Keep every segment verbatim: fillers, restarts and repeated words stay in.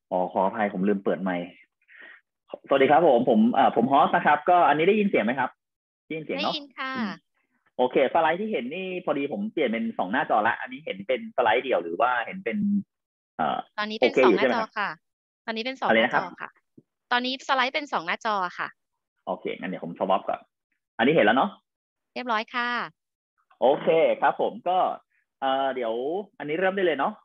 อ๋อขออภัยผมลืมเปิดไมค์สวัสดีครับผมผมเอ่อผมฮอสนะครับก็อันนี้ได้ยินเสียงไหมครับได้ยินเสียงได้เนาะยินค่ะอืมโอเคสไลด์ที่เห็นนี่พอดีผมเปลี่ยนเป็นสองหน้าจอละอันนี้เห็นเป็นสไลด์เดี่ยวหรือว่าเห็นเป็นเอ่อตอนนี้โอเคเป็นสองหน้าอยู่ใช่ไหมครับจอค่ะตอนนี้เป็นสองหน้าอะไรนะครับจอค่ะตอนนี้สไลด์เป็นสองหน้าจอค่ะโอเคงั้นเดี๋ยวผมสวอปก่อนอันนี้เห็นแล้วเนาะเรียบร้อยค่ะโอเคครับผมก็เอ่อเดี๋ยวอันนี้เริ่มได้เลยเนาะ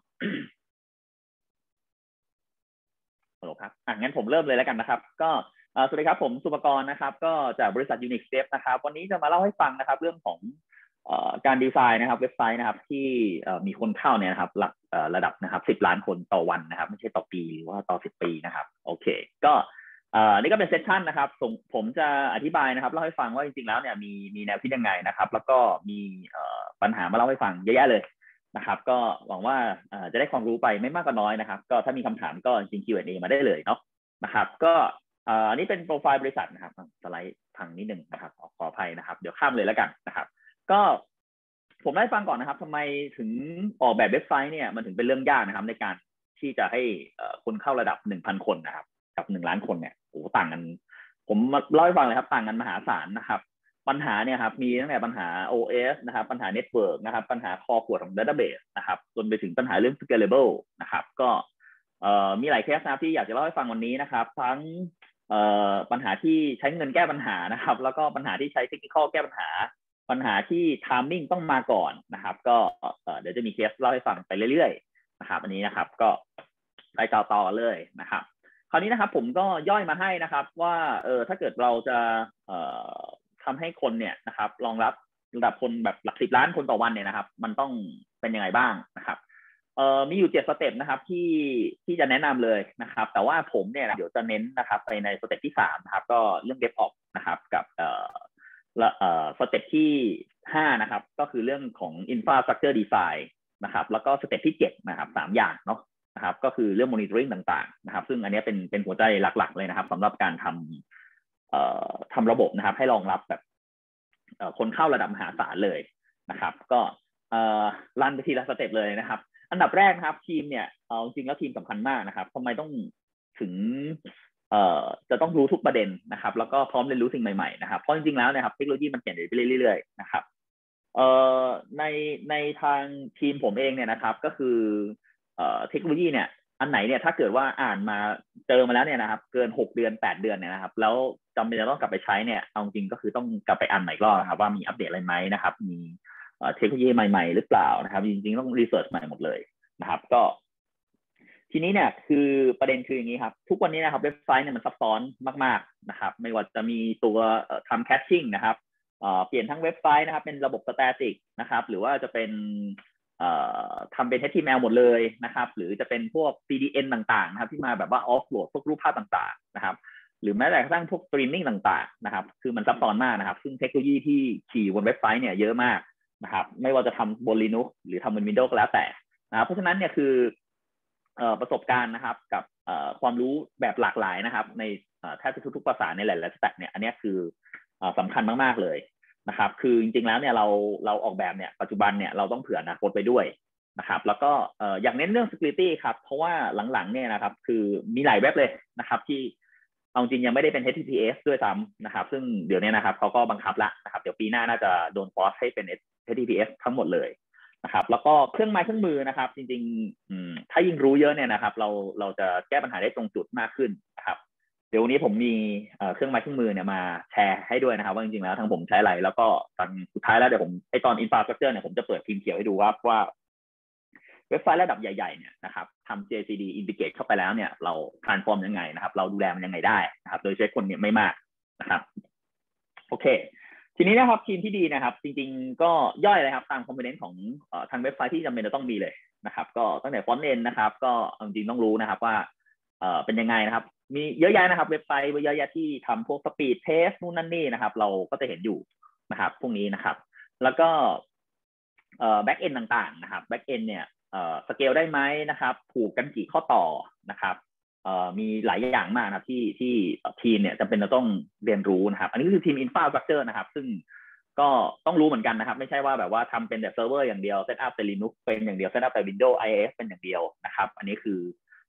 ฮัลโหลครับอ่ะงั้นผมเริ่มเลยแล้วกันนะครับก็สวัสดีครับผมสุปกรณ์นะครับก็จากบริษัท Unix Dev นะครับวันนี้จะมาเล่าให้ฟังนะครับเรื่องของการดีไซน์นะครับเว็บไซต์นะครับที่มีคนเข้าเนี่ยนะครับหลักระดับนะครับสิบล้านคนต่อวันนะครับไม่ใช่ต่อปีหรือว่าต่อสิบปีนะครับโอเคก็นี่ก็เป็นเซสชันนะครับผมจะอธิบายนะครับเล่าให้ฟังว่าจริงๆแล้วเนี่ยมีมีแนวคิดยังไงนะครับแล้วก็มีปัญหามาเล่าให้ฟังเยอะแยะเลยนะครับก็หวังว่าจะได้ความรู้ไปไม่มากก็น้อยนะครับก็ถ้ามีคำถามก็จริง คิว แอนด์ เอ มาได้เลยเนาะนะครับก็อันนี้เป็นโปรไฟล์บริษัทนะครับสไลด์พังนิดนึงนะครับขออภัยนะครับเดี๋ยวข้ามเลยแล้วกันนะครับก็ผมได้ฟังก่อนนะครับทำไมถึงออกแบบเว็บไซต์เนี่ยมันถึงเป็นเรื่องยากนะครับในการที่จะให้คนเข้าระดับ หนึ่งพัน คนนะครับกับหนึ่งล้านคนเนี่ยโอ้ต่างกันผมเล่าให้ฟังเลยครับต่างกันมหาศาลนะครับปัญหาเนี่ยครับมีตั้งแต่ปัญหา โอ เอส นะครับปัญหา Network นะครับปัญหาคอขวดของ Database นะครับจนไปถึงปัญหาเรื่อง Scalable นะครับก็มีหลายเคสนะครับที่อยากจะเล่าให้ฟังวันนี้นะครับทั้งปัญหาที่ใช้เงินแก้ปัญหานะครับแล้วก็ปัญหาที่ใช้เทคนิคแก้ปัญหาปัญหาที่ timing ต้องมาก่อนนะครับก็เดี๋ยวจะมีเคสเล่าให้ฟังไปเรื่อยๆนะครับอันนี้นะครับก็ไปต่อๆเลยนะครับคราวนี้นะครับผมก็ย่อยมาให้นะครับว่าเออถ้าเกิดเราจะเอ่อทำให้คนเนี่ยนะครับรองรับระดับคนแบบหลักสิบล้านคนต่อวันเนี่ยนะครับมันต้องเป็นยังไงบ้างนะครับเอ่อมีอยู่เจ็ดสเต็ปนะครับที่ที่จะแนะนำเลยนะครับแต่ว่าผมเนี่ยเดี๋ยวจะเน้นนะครับไปในสเต็ปที่สามนะครับก็เรื่อง DevOps นะครับกับเอ่อเอ่อสเต็ปที่ห้านะครับก็คือเรื่องของ Infrastructure Design นะครับแล้วก็สเต็ปที่เจ็ดนะครับสามอย่างเนาะนะครับก็คือเรื่อง monitoring ต่างๆนะครับซึ่งอันนี้เป็นเป็นหัวใจหลักๆเลยนะครับสำหรับการทำเอ่อทำระบบนะครับให้รองรับแบบเอ่อคนเข้าระดับมหาศาลเลยนะครับก็เอ่อรันไปทีละสเต็ปเลยนะครับอันดับแรกนะครับทีมเนี่ยเอาจริงแล้วทีมสำคัญมากนะครับทำไมต้องถึงเอ่อจะต้องรู้ทุกประเด็นนะครับแล้วก็พร้อมเรียนรู้สิ่งใหม่ๆนะครับเพราะจริงๆแล้วนะครับเทคโนโลยีมันเปลี่ยนไปเรื่อยๆนะครับเอ่อในในทางทีมผมเองเนี่ยนะครับก็คือเอ่อเทคโนโลยีเนี่ยอันไหนเนี่ยถ้าเกิดว่าอ่านมาเจอมาแล้วเนี่ยนะครับเกินหกเดือนแปดเดือนเนี่ยนะครับแล้วจำเป็นจะต้องกลับไปใช้เนี่ยเอาจริงก็คือต้องกลับไปอ่านใหม่รอบนะครับว่ามีอัปเดตอะไรไหมนะครับมีเทคโนโลยีใหม่ๆหรือเปล่านะครับจริงๆต้องรีเสิร์ชใหม่หมดเลยนะครับก็ทีนี้เนี่ยคือประเด็นคืออย่างนี้ครับทุกวันนี้นะครับเว็บไซต์เนี่ยมันซับซ้อนมากๆนะครับไม่ว่าจะมีตัวทำแคชชิ่งนะครับเปลี่ยนทั้งเว็บไซต์นะครับเป็นระบบสแตติกนะครับหรือว่าจะเป็นทำเป็น เอช ที เอ็ม แอล หมดเลยนะครับหรือจะเป็นพวก ซี ดี เอ็น ต่างๆนะครับที่มาแบบว่าออฟโหลดพวกรูปภาพต่างๆนะครับหรือแม้แต่กระทั่งพวกสตรีมมิ่งต่างๆนะครับคือมันซับซ้อนมากนะครับซึ่งเทคโนโลยีที่ขี่บนเว็บไซต์เนี่ยเยอะมากนะครับไม่ว่าจะทำบน Linux หรือทำบน Windows ก็แล้วแต่นะครับเพราะฉะนั้นเนี่ยคือประสบการณ์นะครับกับความรู้แบบหลากหลายนะครับในแทบจะทุกๆภาษาในหลายๆสแต็กเนี่ยอันนี้คือสำคัญมากๆเลยนะครับคือจริงๆแล้วเนี่ยเราเราออกแบบเนี่ยปัจจุบันเนี่ยเราต้องเผื่ออนาคตไปด้วยนะครับแล้วก็อยากเน้นเรื่อง security ครับเพราะว่าหลังๆเนี่ยนะครับคือมีหลายเว็บเลยนะครับที่เอาจริงยังไม่ได้เป็น เอช ที ที พี เอส ด้วยซ้ำนะครับซึ่งเดี๋ยวนี้นะครับเขาก็บังคับแล้วนะครับเดี๋ยวปีหน้าน่าจะโดนฟอร์สให้เป็น เอช ที ที พี เอส ทั้งหมดเลยนะครับแล้วก็เครื่องไม้เครื่องมือนะครับจริงๆถ้ายิ่งรู้เยอะเนี่ยนะครับเราเราจะแก้ปัญหาได้ตรงจุดมากขึ้นนะครับเดี๋ยววันนี้ผมมีเครื่องไม้เครื่องมือเนี่ยมาแชร์ให้ด้วยนะครับว่าจริงๆแล้วทางผมใช้อะไรแล้วก็ตอนสุดท้ายแล้วเดี๋ยวผมไอตอน infrastructure เนี่ยผมจะเปิดพิมพ์เขียวให้ดูว่าว่าเว็บไซต์ระดับใหญ่ๆเนี่ยนะครับทำ เจ ซี ดี integrate เข้าไปแล้วเนี่ยเรา transform ยังไงนะครับเราดูแลมันยังไงได้นะครับโดยใช้คนเนี่ยไม่มากนะครับโอเคทีนี้นะครับทีมที่ดีนะครับจริงๆก็ย่อยเลยครับตามคอมโพเนนต์ของทางเว็บไซต์ที่จำเป็นจะต้องมีเลยนะครับก็ตั้งแต่ฟอนต์เอนด์นะครับก็จริงๆต้องรู้นะครับว่าเป็นยังไงนะครับมีเยอะแยะนะครับเว็บไซต์เยอะแยะที่ทำพวกสปีดเทสนู่นนั่นนี่นะครับเราก็จะเห็นอยู่นะครับพวกนี้นะครับแล้วก็แบ็กเอนด์ต่างๆนะครับแบ็กเอนด์เนี่ยสเกลได้ไหมนะครับผูกกันกี่ข้อต่อนะครับมีหลายอย่างมากนะที่ที่ทีมเนี่ยจำเป็นจะต้องเรียนรู้นะครับอันนี้คือทีม Infrastructure นะครับซึ่งก็ต้องรู้เหมือนกันนะครับไม่ใช่ว่าแบบว่าทำเป็นแต่เซิร์ฟเวอร์อย่างเดียวเซตอัพแต่ Linux เป็นอย่างเดียวเซตอัพแต่ Windows ไอ เอส เป็นอย่างเดียวนะครับอันนี้คือ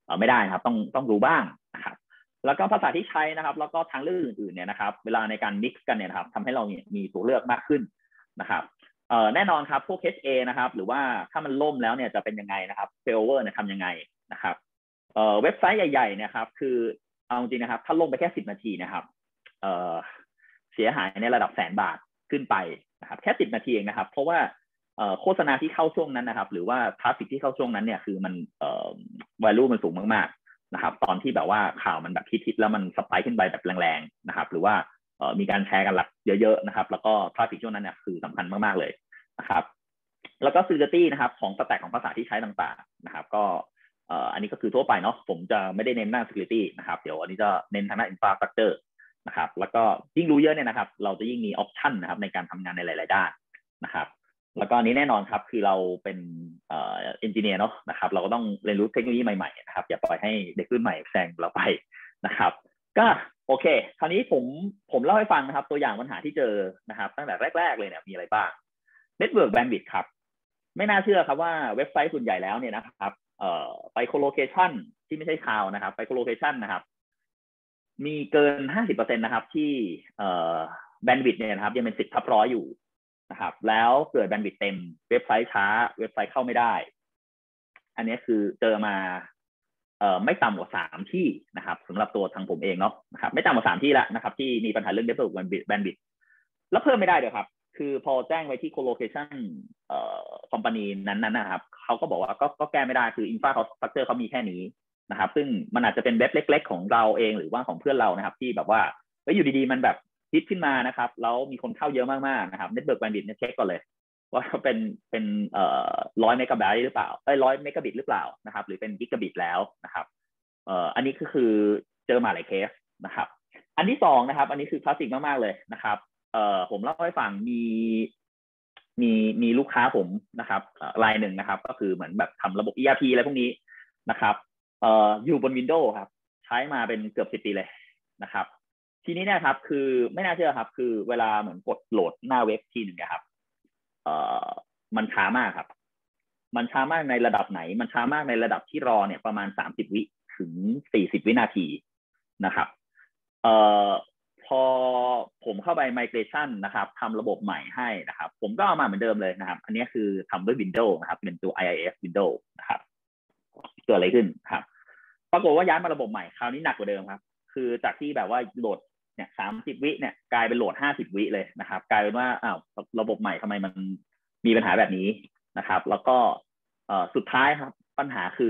เอ่อไม่ได้ครับต้องต้องรู้บ้างนะครับแล้วก็ภาษาที่ใช้นะครับแล้วก็ทางเลือกอื่นๆเนี่ยนะครับเวลาในการ mix กันเนี่ยนะครับทำให้เราเนี่ยมีตัวเลือกมากขึ้นนะครับเอ่อแน่นอนครับพวก เอช เอ นะครับหรือว่าถ้ามันล่มแล้วเนี่ยจะเป็นยังไงนะครับ failover เนี่ยทำยังไงนะครับเอ่อเว็บไซต์ใหญ่ๆเนี่ยครับคือเอาจริงนะครับถ้าล่มไปแค่สิบนาทีนะครับเอ่อเสียหายในระดับแสนบาทขึ้นไปนะครับแค่สิบนาทีเองนะครับเพราะว่าโฆษณาที่เข้าช่วงนั้นนะครับหรือว่าทราฟฟิกที่เข้าช่วงนั้นเนี่ยคือมันเอ่อ value มันสูงมากๆนะครับตอนที่แบบว่าข่าวมันแบบฮิตๆแล้วมันสไปค์ขึ้นไปแบบแรงๆนะครับหรือว่าเอ่อมีการแชร์กันหลักเยอะๆนะครับแล้วก็ทราฟฟิกช่วงนั้นเนี่ยคือสำคัญมากๆเลยนะครับแล้วก็ security นะครับของสแต็กของภาษาที่ใช้ต่างๆนะครับก็เอ่ออันนี้ก็คือทั่วไปเนาะผมจะไม่ได้เน้นด้าน security นะครับเดี๋ยวอันนี้จะเน้นทางด้าน infrastructure นะครับแล้วก็ยิ่งรู้เยอะเนี่ยนะครับเราจะยิ่งมี option นะครับในการทำงานในหลายๆด้านนะครับแล้วก็นี้แน่นอนครับคือเราเป็นเอ่อเอนจิเนียร์เนาะนะครับเราก็ต้องเรียนรู้เทคโนโลยีใหม่ๆนะครับอย่าปล่อยให้เด็กรุ่นใหม่แซงเราไปนะครับก็โอเคคราวนี้ผมผมเล่าให้ฟังนะครับตัวอย่างปัญหาที่เจอนะครับตั้งแต่แรกๆเลยเนี่ยมีอะไรบ้าง Network Bandwidth ครับไม่น่าเชื่อครับว่าเว็บไซต์ส่วนใหญ่แล้วเนี่ยนะครับเอ่อไปโคโลเคชันที่ไม่ใช่คลาวด์นะครับไปโคโลเคชันนะครับมีเกิน ห้าสิบเปอร์เซ็นต์ นะครับที่เอ่อแบนด์วิดต์เนี่ยนะครับยังเป็นสิบทับร้อยอยู่นะครับแล้วเกิดแบนด์วิดต์เต็มเว็บไซต์ช้าเว็บไซต์เข้าไม่ได้อันนี้คือเจอมาเอ่อไม่ต่ำกว่าสามที่นะครับสำหรับตัวทางผมเองเนาะนะครับไม่ต่ำกว่าสามที่แล้วนะครับที่มีปัญหาเรื่อง Network Bandwidth แล้วเพิ่มไม่ได้เดี๋ยวครับคือพอแจ้งไว้ที่ colocation เอ่อ company นั้นๆนะครับเขาก็บอกว่าก็ก็แก้ไม่ได้คือ infrastructure เขามีแค่นี้นะครับซึ่งมันอาจจะเป็นเว็บเล็กๆของเราเองหรือว่าของเพื่อนเรานะครับที่แบบว่าเฮ้ยอยู่ดีๆมันแบบฮิตขึ้นมานะครับแล้วมีคนเข้าเยอะมากๆนะครับ network bandwidth เนี่ยเช็คก่อนเลยว่าเป็นเป็นเอ่อร้อยเมกะไบต์หรือเปล่าเอ้ยร้อยเมกะบิตหรือเปล่านะครับหรือเป็นกิกะบิตแล้วนะครับเอ่ออันนี้ก็คือเจอมาหลายเคสนะครับอันที่สองนะครับอันนี้คือคลาสสิกมากๆเลยนะครับเอ่อผมเล่าให้ฟังมีมีมีลูกค้าผมนะครับรายหนึ่งนะครับก็คือเหมือนแบบทำระบบ อี อาร์ พี อะไรพวกนี้นะครับเอ่ออยู่บน Windows ครับใช้มาเป็นเกือบสิบปีเลยนะครับทีนี้เนี่ยครับคือไม่น่าเชื่อครับคือเวลาเหมือนกดโหลดหน้าเว็บทีหนึ่งนะครับเอ่อมันช้ามากครับมันช้ามากในระดับไหนมันช้ามากในระดับที่รอเนี่ยประมาณสามสิบวิถึงสี่สิบวินาทีนะครับเอ่อพอผมเข้าไป migration นะครับทำระบบใหม่ให้นะครับผมก็เอามาเหมือนเดิมเลยนะครับอันนี้คือทำด้วย Windows นะครับเป็นตัว ไอ ไอ เอส Windows นะครับเกิดอะไรขึ้นครับปรากฏว่าย้ายมาระบบใหม่คราวนี้หนักกว่าเดิมครับคือจากที่แบบว่าโหลดเนี่ยสามสิบวิเนี่ยกลายเป็นโหลดห้าสิบวิเลยนะครับกลายเป็นว่าอ้าวระบบใหม่ทำไมมันมีปัญหาแบบนี้นะครับแล้วก็สุดท้ายครับปัญหาคือ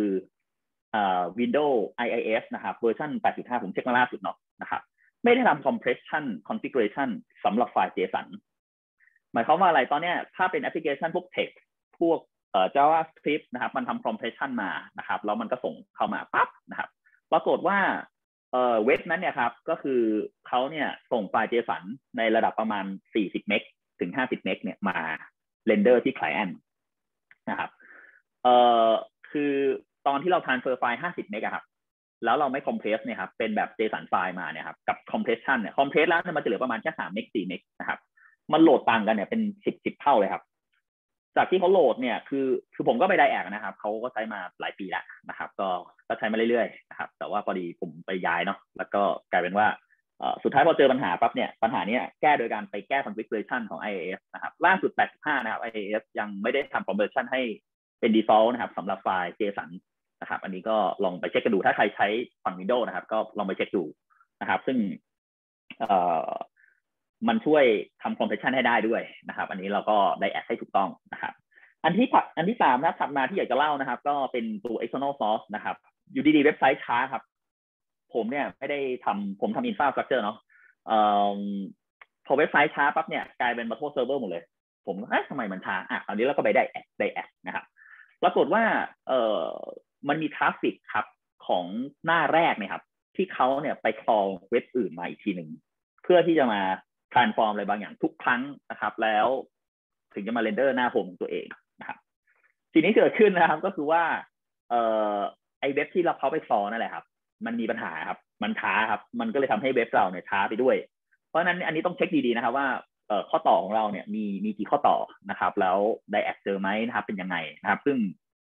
Windows ไอ ไอ เอส นะครับเวอร์ชัน แปดจุดห้า ผมเช็คมาล่าสุดเนาะนะครับไม่ได้ทำ compression configuration สำหรับไฟล์ JSON หมายความว่าอะไรตอนนี้ถ้าเป็นแอปพลิเคชันพวก text พวกเอ่อ JavaScript นะครับมันทำ compression มานะครับแล้วมันก็ส่งเข้ามาปั๊บนะครับปรากฏว่าเอ่อเว็บนั้นเนี่ยครับก็คือเขาเนี่ยส่งไฟล์ JSON ในระดับประมาณสี่สิบเมกถึงห้าสิบเมกเนี่ยมาเรนเดอร์ที่ client นะครับเอ่อคือตอนที่เรา transfer ไฟล์ห้าสิบเมกอะครับแล้วเราไม่ compress เนี่ยครับเป็นแบบ JSON ไฟล์มาเนี่ยครับกับ compression เนี่ย compress แล้วมันจะเหลือประมาณแค่สามเมกสี่เมกนะครับมันโหลดต่างกันเนี่ยเป็นสิบสิบเท่าเลยครับจากที่เขาโหลดเนี่ยคือคือผมก็ไปไดแอกนะครับเขาก็ใช้มาหลายปีแล้วนะครับก็ก็ใช้มาเรื่อยๆนะครับแต่ว่าพอดีผมไปย้ายเนาะแล้วก็กลายเป็นว่าสุดท้ายพอเจอปัญหาปั๊บเนี่ยปัญหานี้แก้โดยการไปแก้ configuration ของ ไอ ไอ เอส นะครับล่าสุดแปดสิบห้านะครับ ไอ ไอ เอส ยังไม่ได้ทำ conversion ให้เป็น default นะครับสำหรับไฟล์ JSON นะครับอันนี้ก็ลองไปเช็คกันดูถ้าใครใช้ฝั่ง Windows นะครับก็ลองไปเช็คดูนะครับซึ่งเอ่อมันช่วยทำ compression ให้ได้ด้วยนะครับอันนี้เราก็ได้แอดให้ถูกต้องนะครับอันที่อันที่สามนะถัดมาที่อยากจะเล่านะครับก็เป็นตัว external source นะครับอยู่ดีๆเว็บไซต์ช้าครับผมเนี่ยไม่ได้ทำผมทำ infrastructure เนาะเอ่อพอเว็บไซต์ช้าปั๊บเนี่ยกลายเป็นมาโทษเซิร์ฟเวอร์หมดเลยผมก็เอ๊ะทำไมมันช้าอ่ะอันนี้เราก็ไปได้แอดได้แอดนะครับปรากฏว่าเอ่อมันมีทราฟฟิกครับของหน้าแรกเนี่ยครับที่เขาเนี่ยไปคลองเว็บอื่นมาอีกทีหนึ่งเพื่อที่จะมา transform อะไรบางอย่างทุกครั้งนะครับแล้วถึงจะมาเรนเดอร์หน้าโฮมของตัวเองนะครับทีนี้เกิดขึ้นนะครับก็คือว่าเอ่อไอเว็บที่เราเขาไปคลองนั่นแหละครับมันมีปัญหาครับมันช้าครับมันก็เลยทำให้เว็บเราเนี่ยช้าไปด้วยเพราะฉะนั้นอันนี้ต้องเช็คดีๆนะครับว่าเอ่อข้อต่อของเราเนี่ยมีมีกี่ข้อต่อนะครับแล้วไดแอคเจอไหมนะครับเป็นยังไงนะครับซึ่ง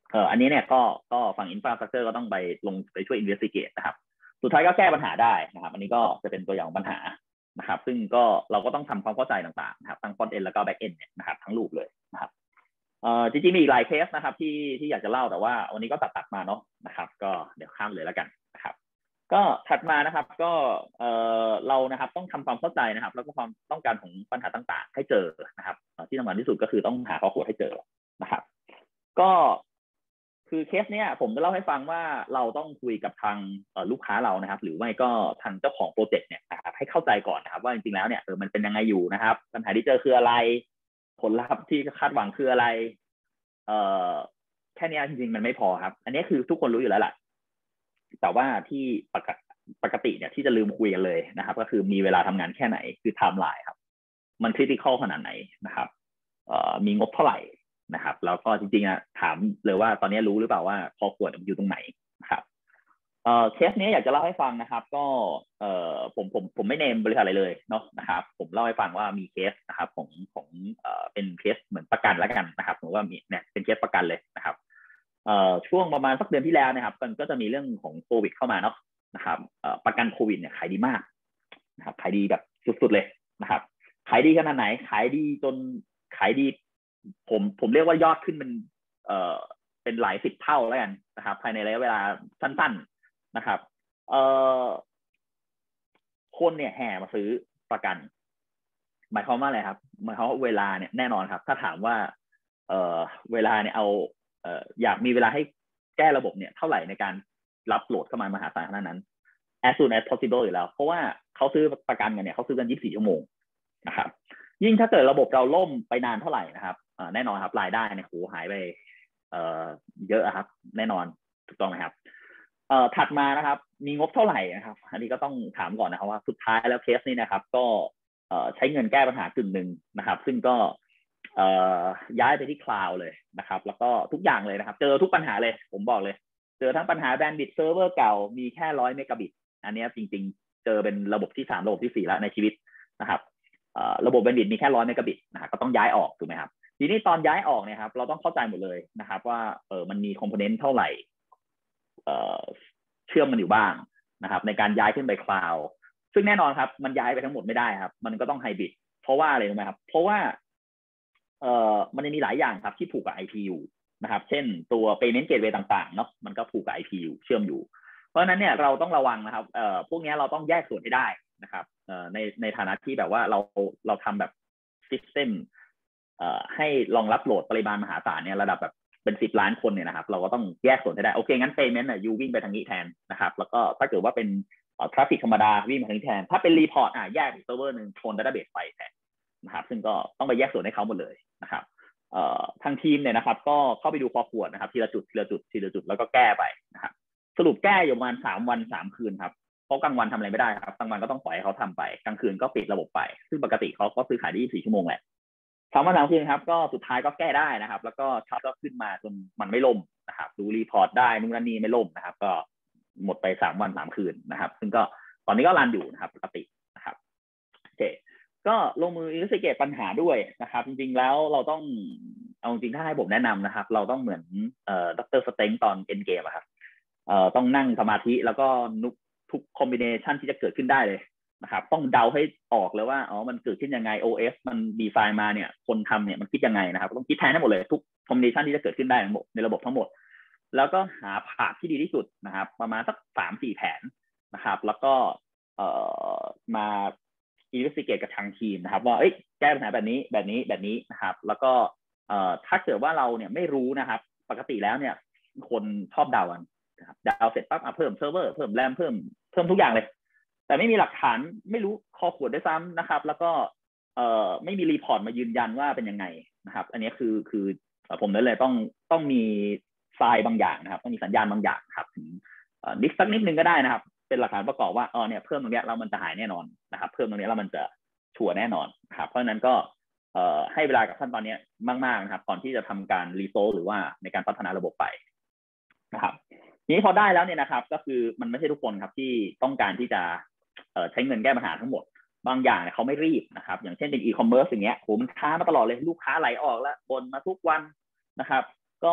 เอออันนี้เนี่ยก็ก็ฝั่ง infrastructure ก็ต้องไปลงไปช่วย investigate นะครับสุดท้ายก็แก้ปัญหาได้นะครับอันนี้ก็จะเป็นตัวอย่างของปัญหานะครับซึ่งก็เราก็ต้องทำความเข้าใจต่างๆนะครับทั้ง front end แล้วก็ back end เนี่ยนะครับทั้งรูปเลยนะครับเอ่อจริงๆมีอีกหลายเคสนะครับที่ที่อยากจะเล่าแต่ว่าวันนี้ก็ตัดๆมาเนาะนะครับก็เดี๋ยวข้ามเลยแล้วกันนะครับก็ถัดมานะครับก็เอ่อเรานะครับต้องทำความเข้าใจนะครับแล้วก็ความต้องการของปัญหาต่างๆให้เจอนะครับที่สำคัญที่สุดก็คือต้องหาข้อควรให้เจอนะครับก็คือเคสเนี้ยผมจะเล่าให้ฟังว่าเราต้องคุยกับทางลูกค้าเรานะครับหรือไม่ก็ทางเจ้าของโปรเจกต์เนี่ยนะครับให้เข้าใจก่อนนะครับว่าจริงๆแล้วเนี่ยเออมันเป็นยังไงอยู่นะครับปัญหาที่เจอคืออะไรผลลัพธ์ที่คาดหวังคืออะไรเอ่อแค่นี้จริงๆมันไม่พอครับอันนี้คือทุกคนรู้อยู่แล้วแหละแต่ว่าที่ปกติปกติเนี่ยที่จะลืมคุยกันเลยนะครับก็คือมีเวลาทำงานแค่ไหนคือไทม์ไลน์ครับมันคริติคอลขนาดไหนนะครับเอ่อมีงบเท่าไหร่นะครับแล้วก็จริงๆอะถามเลยว่าตอนนี้รู้หรือเปล่าว่าคอขวดมันอยู่ตรงไหนนะครับเอ่อเคสนี้อยากจะเล่าให้ฟังนะครับก็เอ่อผมผมผมไม่เนมบริษัทอะไรเลยเนาะนะครับผมเล่าให้ฟังว่ามีเคสนะครับของของเอ่อเป็นเคสเหมือนประกันแล้วกันนะครับผมว่ามีเนี่ยเป็นเคสประกันเลยนะครับเอ่อช่วงประมาณสักเดือนที่แล้วนะครับมันก็จะมีเรื่องของโควิดเข้ามาเนาะนะครับเอ่อประกันโควิดเนี่ยขายดีมากนะครับขายดีแบบสุดๆเลยนะครับขายดีขนาดไหนขายดีจนขายดีผมผมเรียกว่ายอดขึ้นเป็นเอ่อเป็นหลายสิบเท่าแล้วกันนะครับภายในระยะเวลาสั้นๆนะครับเอ่อคนเนี่ยแห่มาซื้อประกันหมายความว่าอะไรครับหมายความว่าเวลาเนี่ยแน่นอนครับถ้าถามว่าเอ่อเวลาเนี่ยเอาเอ่ออยากมีเวลาให้แก้ระบบเนี่ยเท่าไหร่ในการรับโหลดเข้ามามหาศาลขนาดนั้น as soon as possible อยู่แล้วเพราะว่าเขาซื้อประกันกันเนี่ยเขาซื้อกันยี่สิบสี่ชั่วโมงนะครับยิ่งถ้าเกิดระบบเราล่มไปนานเท่าไหร่นะครับแน่นอนครับรายได้เนี่ยโหหายไปเอ่อเยอะครับแน่นอนถูกต้องไหมครับเอ่อถัดมานะครับมีงบเท่าไหร่นะครับอันนี้ก็ต้องถามก่อนนะครับว่าสุดท้ายแล้วเคสนี้นะครับก็เอ่อใช้เงินแก้ปัญหากึ่งหนึ่งนะครับซึ่งก็เอ่อย้ายไปที่คลาวด์เลยนะครับแล้วก็ทุกอย่างเลยนะครับเจอทุกปัญหาเลยผมบอกเลยเจอทั้งปัญหาแบนด์วิดต์เซิร์ฟเวอร์เก่ามีแค่ร้อยเมกะบิตอันนี้จริงๆเจอเป็นระบบที่สามระบบที่สี่แล้วในชีวิตนะครับระบบแบนด์วิดต์มีแค่ร้อยเมกะบิตนะครับก็ต้องย้ายออกถูกไหมครับทีนี้ตอนย้ายออกเนี่ยครับเราต้องเข้าใจหมดเลยนะครับว่าเออมันมีคอมโพเนนต์เท่าไหร่เอ่อเชื่อมมันอยู่บ้างนะครับในการย้ายขึ้นไปคลาวด์ซึ่งแน่นอนครับมันย้ายไปทั้งหมดไม่ได้ครับมันก็ต้องไฮบริดเพราะว่าอะไรรู้ไหมครับเพราะว่าเอ่อมันมีหลายอย่างครับที่ผูกกับ ไอ พี ยู นะครับเช่นตัว payment gateway ต่างๆเนาะมันก็ผูกกับ ไอ พี ยู เชื่อมอยู่เพราะฉะนั้นเนี่ยเราต้องระวังนะครับเอ่อพวกนี้เราต้องแยกส่วนให้ได้นะครับเอ่อในในฐานะที่แบบว่าเราเราทำแบบ system เอ่อให้รองรับโหลดปริมาณมหาศาลเนี่ยระดับแบบเป็นสิบล้านคนเนี่ยนะครับเราก็ต้องแยกส่วนให้ได้โอเคงั้น payment เนี่ยยูวิ่งไปทางนี้แทนนะครับแล้วก็ถ้าเกิดว่าเป็นทราฟฟิกธรรมดาวิ่งมาทางนี้แทนถ้าเป็นรีพอร์ตอ่ะแยกอีกเซิร์ฟเวอร์หนึ่งชนดัตต้าเบสไปแทนนะครับซึ่งก็ต้องไปแยกส่วนให้เขาหมดเลยนะครับเอ่อทางทีมเนี่ยนะครับก็เข้าไปดูคอขวดนะครับทีละจุดทีละจุดทีละจุดแล้วก็แก้ไปนะครับสรุปแก้อยู่ประมาณสามวันสามคืนครับเพราะกลางวันทำอะไรไม่ได้ครับกลางวันก็ต้องปล่อยให้เขาทำไปกลางคืนก็ปิดระบบไปซึ่งปกติเขาก็ซื้อขายได้ยี่สิบสี่ชั่วโมงแหละสามวันสามคืนครับก็สุดท้ายก็แก้ได้นะครับแล้วก็ชาร์ตก็ขึ้นมาจนมันไม่ล่มนะครับดูรีพอร์ตได้นู่นนั่นนี่ไม่ล่มนะครับก็หมดไปสามวันสามคืนนะครับซึ่งก็ตอนนี้ก็รันอยู่นะครับปกตินะครับโอเคก็ลงมืออินสติเกตปัญหาด้วยนะครับจริงๆแล้วเราต้องเอาจริงถ้าให้ผมแนะนำนะครับเราต้องเหมือนเอ่อดร.สเต็งตอนเอ็นเกมครับเอ่อต้องนั่งสมาธิแล้วก็นุกทุกคอมบิเนชันที่จะเกิดขึ้นได้เลยนะครับต้องเดาให้ออกเลยว่าอ๋อมันเกิดขึ้นยังไง โอ เอส มันดีไซน์มาเนี่ยคนทำเนี่ยมันคิดยังไงนะครับต้องคิดแทนให้หมดเลยทุกคอมบิเนชันที่จะเกิดขึ้นได้ในระบบทั้งหมดแล้วก็หาผาดที่ดีที่สุดนะครับประมาณสักสามสี่แผนนะครับแล้วก็เอ่อมาอินเวสติเกตกับทางทีมนะครับว่าเอ้ยแก้ปัญหาแบบนี้แบบนี้แบบนี้นะครับแล้วก็เอ่อถ้าเกิดว่าเราเนี่ยไม่รู้นะครับปกติแล้วเนี่ยคนชอบเดากันนะครับเดาเสร็จปั๊บเพิ่มเซิร์ฟเวอร์เพิ่มแรมเพิ่มเพิ่มทุกอย่างเลยแต่ไม่มีหลักฐานไม่รู้คอขวดด้วยซ้ำนะครับแล้วก็เอ่อไม่มีรีพอร์ตมายืนยันว่าเป็นยังไงนะครับอันนี้คือคือผมนั่นเลยต้องต้องมีไฟล์บางอย่างนะครับต้องมีสัญญาณบางอย่างครับถึงนิดสักนิดนึงก็ได้นะครับเป็นหลักฐานประกอบว่าอ๋อเนี่ยเพิ่มตรงนี้แล้วมันจะหายแน่นอนนะครับเพิ่มตรงนี้แล้วมันจะชัวร์แน่นอนครับเพราะฉะนั้นก็เอ่อให้เวลากับขั้นตอนนี้มากๆนะครับก่อนที่จะทำการรีโซลหรือว่าในการพัฒนาระบบไปนะครับทีนี้พอได้แล้วเนี่ยนะครับก็คือมันไม่ใช่ทุกคนครับที่ต้องการที่จะเอ่อใช้เงินแก้ปัญหาทั้งหมดบางอย่างเนี่ยเขาไม่รีบนะครับอย่างเช่นเป็นอีคอมเมิร์ซอย่างเงี้ยโหมันค้ามาตลอดเลยลูกค้าไหลออกแล้วบนมาทุกวันนะครับก็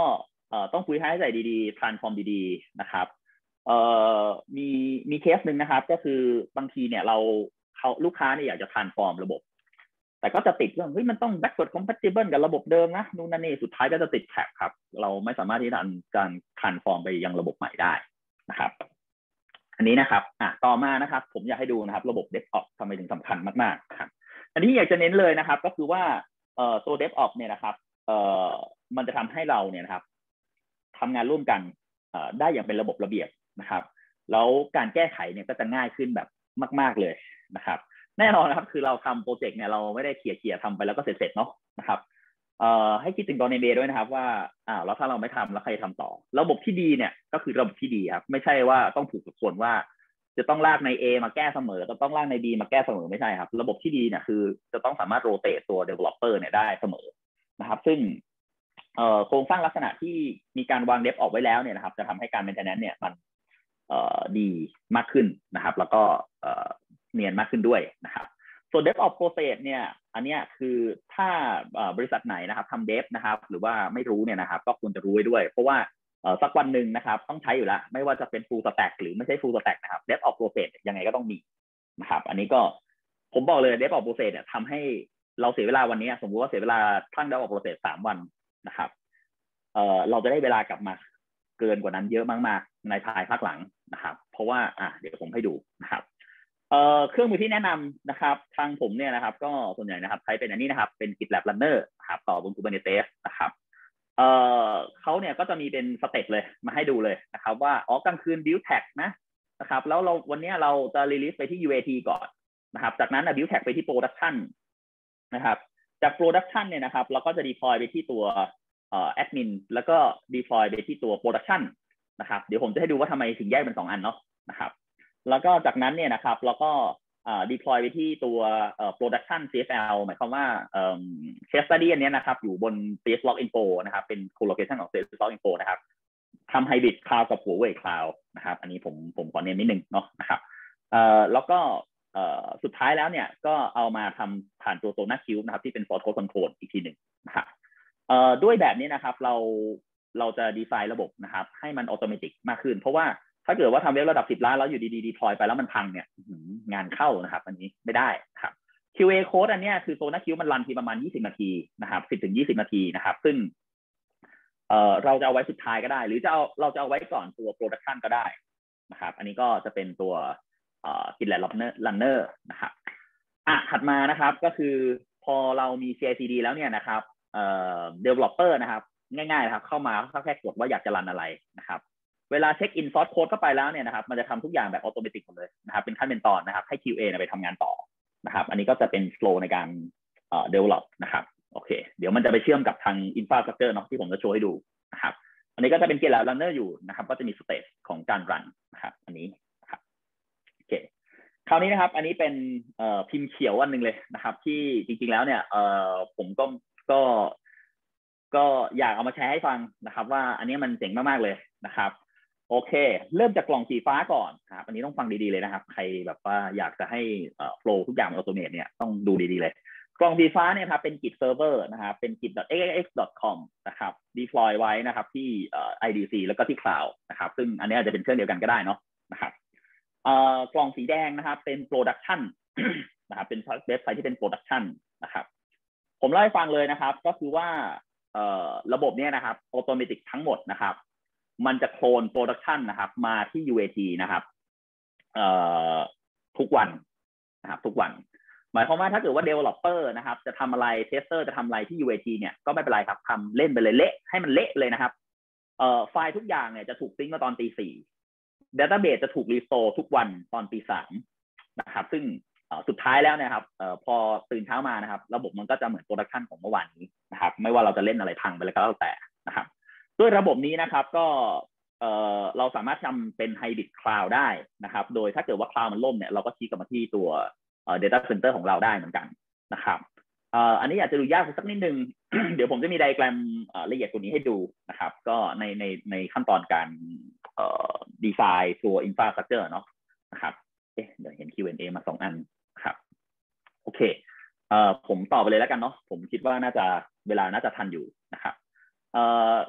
เอ่อต้องคุยให้ใจดีๆ transform ดีๆนะครับเอ่อมีมีเคสหนึ่งนะครับก็คือบางทีเนี่ยเราเขาลูกค้าเนี่ยอยากจะ transform ระบบแต่ก็จะติดเรื่องเฮ้ยมันต้อง backward compatible กับระบบเดิมนะนู่นนั่นนี่สุดท้ายก็จะติดแท็กครับเราไม่สามารถที่จะการ transform ไปยังระบบใหม่ได้นะครับอันนี้นะครับอ่ะต่อมานะครับผมอยากให้ดูนะครับระบบ DevOps ทำไมถึงสำคัญมากๆครับอันนี้อยากจะเน้นเลยนะครับก็คือว่าเอ่อตัว DevOps เนี่ยนะครับเอ่อมันจะทำให้เราเนี่ยนะครับทำงานร่วมกันได้อย่างเป็นระบบระเบียบนะครับแล้วการแก้ไขเนี่ยก็จะง่ายขึ้นแบบมากๆเลยนะครับแน่นอนนะครับคือเราทำโปรเจกต์เนี่ยเราไม่ได้เขี่ยเขี่ยทำไปแล้วก็เสร็จๆเนาะนะครับเอ่อให้คิดถึงตอนในเบด้วยนะครับว่าอ้าวแล้วถ้าเราไม่ทำแล้วใครทำต่อระบบที่ดีเนี่ยก็คือระบบที่ดีครับไม่ใช่ว่าต้องผูกกับคนว่าจะต้องลากใน A มาแก้เสมอจะต้องลากใน B มาแก้เสมอไม่ใช่ครับระบบที่ดีเนี่ยคือจะต้องสามารถโรเตตตัว developer เนี่ยได้เสมอนะครับซึ่งโครงสร้างลักษณะที่มีการวางเดฟออกไว้แล้วเนี่ยนะครับจะทำให้การ maintenance เนี่ยมันดีมากขึ้นนะครับแล้วก็เนียนมากขึ้นด้วยนะครับส่วน DevOps process เนี่ยอันนี้คือถ้าบริษัทไหนนะครับทำ Dev นะครับหรือว่าไม่รู้เนี่ยนะครับก็ควรจะรู้ไว้ด้วยเพราะว่าสักวันหนึ่งนะครับต้องใช้อยู่แล้วไม่ว่าจะเป็น full stack หรือไม่ใช่ full stack นะครับ DevOps process ยังไงก็ต้องมีนะครับอันนี้ก็ผมบอกเลย DevOps process เนี่ยทำให้เราเสียเวลาวันนี้สมมติว่าเสียเวลาทั้ง DevOps process สามวันนะครับเอ่อเราจะได้เวลากลับมาเกินกว่านั้นเยอะมากๆในภายภาคหลังนะครับเพราะว่าอ่ะเดี๋ยวผมให้ดูนะครับเอ่อเครื่องมือที่แนะนำนะครับทางผมเนี่ยนะครับก็ส่วนใหญ่นะครับใช้เป็นอันนี้นะครับเป็น GitLab Runner นะครับต่อบน Kubernetes นะครับเอ่อเขาเนี่ยก็จะมีเป็นสเต็ปเลยมาให้ดูเลยนะครับว่าอ๋อกลางคืน build tag นะนะครับแล้วเราวันนี้เราจะ release ไปที่ ยู เอ ที ก่อนนะครับจากนั้นนะ build tag ไปที่ production นะครับจาก production เนี่ยนะครับเราก็จะ deploy ไปที่ตัวเอ่อ admin แล้วก็ deploy ไปที่ตัว production นะครับเดี๋ยวผมจะให้ดูว่าทำไมถึงแยกเป็นสองอันเนาะนะครับแล้วก็จากนั้นเนี่ยนะครับเราก็เอ่อ deploy ไปที่ตัวเอ่อ production ซี เอฟ แอล หมายความว่าเอ่อ case study อันนี้นะครับอยู่บน CSLog Info นะครับเป็น co-location ของ CSLog Info นะครับทำ hybrid cloud กับ Huawei Cloud นะครับอันนี้ผมผมขอเน้นนิดนึงเนาะนะครับเอ่อแล้วก็เอ่อสุดท้ายแล้วเนี่ยก็เอามาทำผ่านตัว SonarQube นะครับที่เป็น source code control อีกทีหนึ่งนะครับเอ่อด้วยแบบนี้นะครับเราเราจะดีไซน์ระบบนะครับให้มันอัตโนมัติมากขึ้นเพราะว่าถ้าเกิดว่าทำเว็บระดับสิบล้านแล้วอยู่ดีๆ deploy ไปแล้วมันพังเนี่ยงานเข้านะครับอันนี้ไม่ได้ครับ คิว เอ code อันนี้คือ SonarQube มันรันทีประมาณยี่สิบนาทีนะครับสิบถึงยี่สิบนาทีนะครับซึ่งเอ่อเราจะเอาไว้สุดท้ายก็ได้หรือจะเอาเราจะเอาไว้ก่อนตัว production ก็ได้นะครับอันนี้ก็จะเป็นตัวเอ่อ GitLab Runner นะครับอ่ะถัดมานะครับก็คือพอเรามี ซี ไอ ซี ดี แล้วเนี่ยนะครับเอ่อ developer นะครับง่ายๆนะครับเข้ามาเขาแค่กดว่าอยากจะรันอะไรนะครับเวลาเช็คอิน source code เข้าไปแล้วเนี่ยนะครับมันจะทำทุกอย่างแบบอัตโนมัติหมดเลยนะครับเป็นขั้นเป็นตอนนะครับให้ คิว เอ ไปทำงานต่อนะครับอันนี้ก็จะเป็น flow ในการเอ่อ develop นะครับโอเคเดี๋ยวมันจะไปเชื่อมกับทาง infrastructure เนาะที่ผมจะโชว์ให้ดูนะครับอันนี้ก็จะเป็น GitLab Runner อยู่นะครับก็จะมี stage ของการ run นะครับอันนี้นะครับโอเคคราวนี้นะครับอันนี้เป็นเอ่อพิมพ์เขียวอันนึงเลยนะครับที่จริงๆแล้วเนี่ยเอ่อผมก็ก็ก็อยากเอามาแชร์ให้ฟังนะครับว่าอันนี้มันเจ๋งมากๆเลยนะครับโอเคเริ่มจากกล่องสีฟ้าก่อนครับอันนี้ต้องฟังดีๆเลยนะครับใครแบบว่าอยากจะให้เอ่อ flow ทุกอย่างมัน automate เนี่ยต้องดูดีๆเลยกล่องสีฟ้าเนี่ยครับเป็น Git server นะครับเป็น git ดอท เอ็กซ์ เอ็กซ์ เอ็กซ์ ดอท คอม นะครับ deploy ไว้นะครับที่เอ่อ ไอ ดี ซี แล้วก็ที่ cloud นะครับซึ่งอันนี้อาจจะเป็นเครื่องเดียวกันก็ได้เนาะนะครับเอ่อกล่องสีแดงนะครับเป็น production นะครับเป็นเว็บไซต์ที่เป็น production นะครับผมเล่าให้ฟังเลยนะครับก็คือว่าเอ่อระบบเนี้ยนะครับ automatic ทั้งหมดนะครับมันจะโคลน production นะครับมาที่ ยู เอ ที นะครับเอ่อทุกวันนะครับทุกวันหมายความว่าถ้าเกิดว่า developer นะครับจะทำอะไร tester จะทำอะไรที่ ยู เอ ที เนี่ยก็ไม่เป็นไรครับทำเล่นไปเลยเละให้มันเละเลยนะครับเอ่อไฟล์ทุกอย่างเนี่ยจะถูกซิงค์มาตอนตีสี่database จะถูกรีสโตร์ทุกวันตอนตีสามนะครับซึ่งสุดท้ายแล้วนะครับพอตื่นเช้ามานะครับระบบมันก็จะเหมือนโปรดักชันของเมื่อวานนี้นะครับไม่ว่าเราจะเล่นอะไรพังไปแล้วก็แล้วแต่นะครับด้วยระบบนี้นะครับก็เราสามารถทำเป็น Hybrid Cloud ได้นะครับโดยถ้าเกิดว่า Cloud มันล่มเนี่ยเราก็ชี้กลับมาที่ตัว Data Center ของเราได้เหมือนกันนะครับอันนี้อาจจะดูยากสักนิดนึง เดี๋ยวผมจะมีไดอะแกรมละเอียดกว่านี้ให้ดูนะครับก็ในในในขั้นตอนการดีไซน์ตัว infrastructure เนาะนะครับเอ๊ะเดี๋ยวเห็น คิว แอนด์ เอ มาสองอันครับโอเคเอ่อผมตอบไปเลยแล้วกันเนาะผมคิดว่าน่าจะเวลาน่าจะทันอยู่นะครับเอ่อ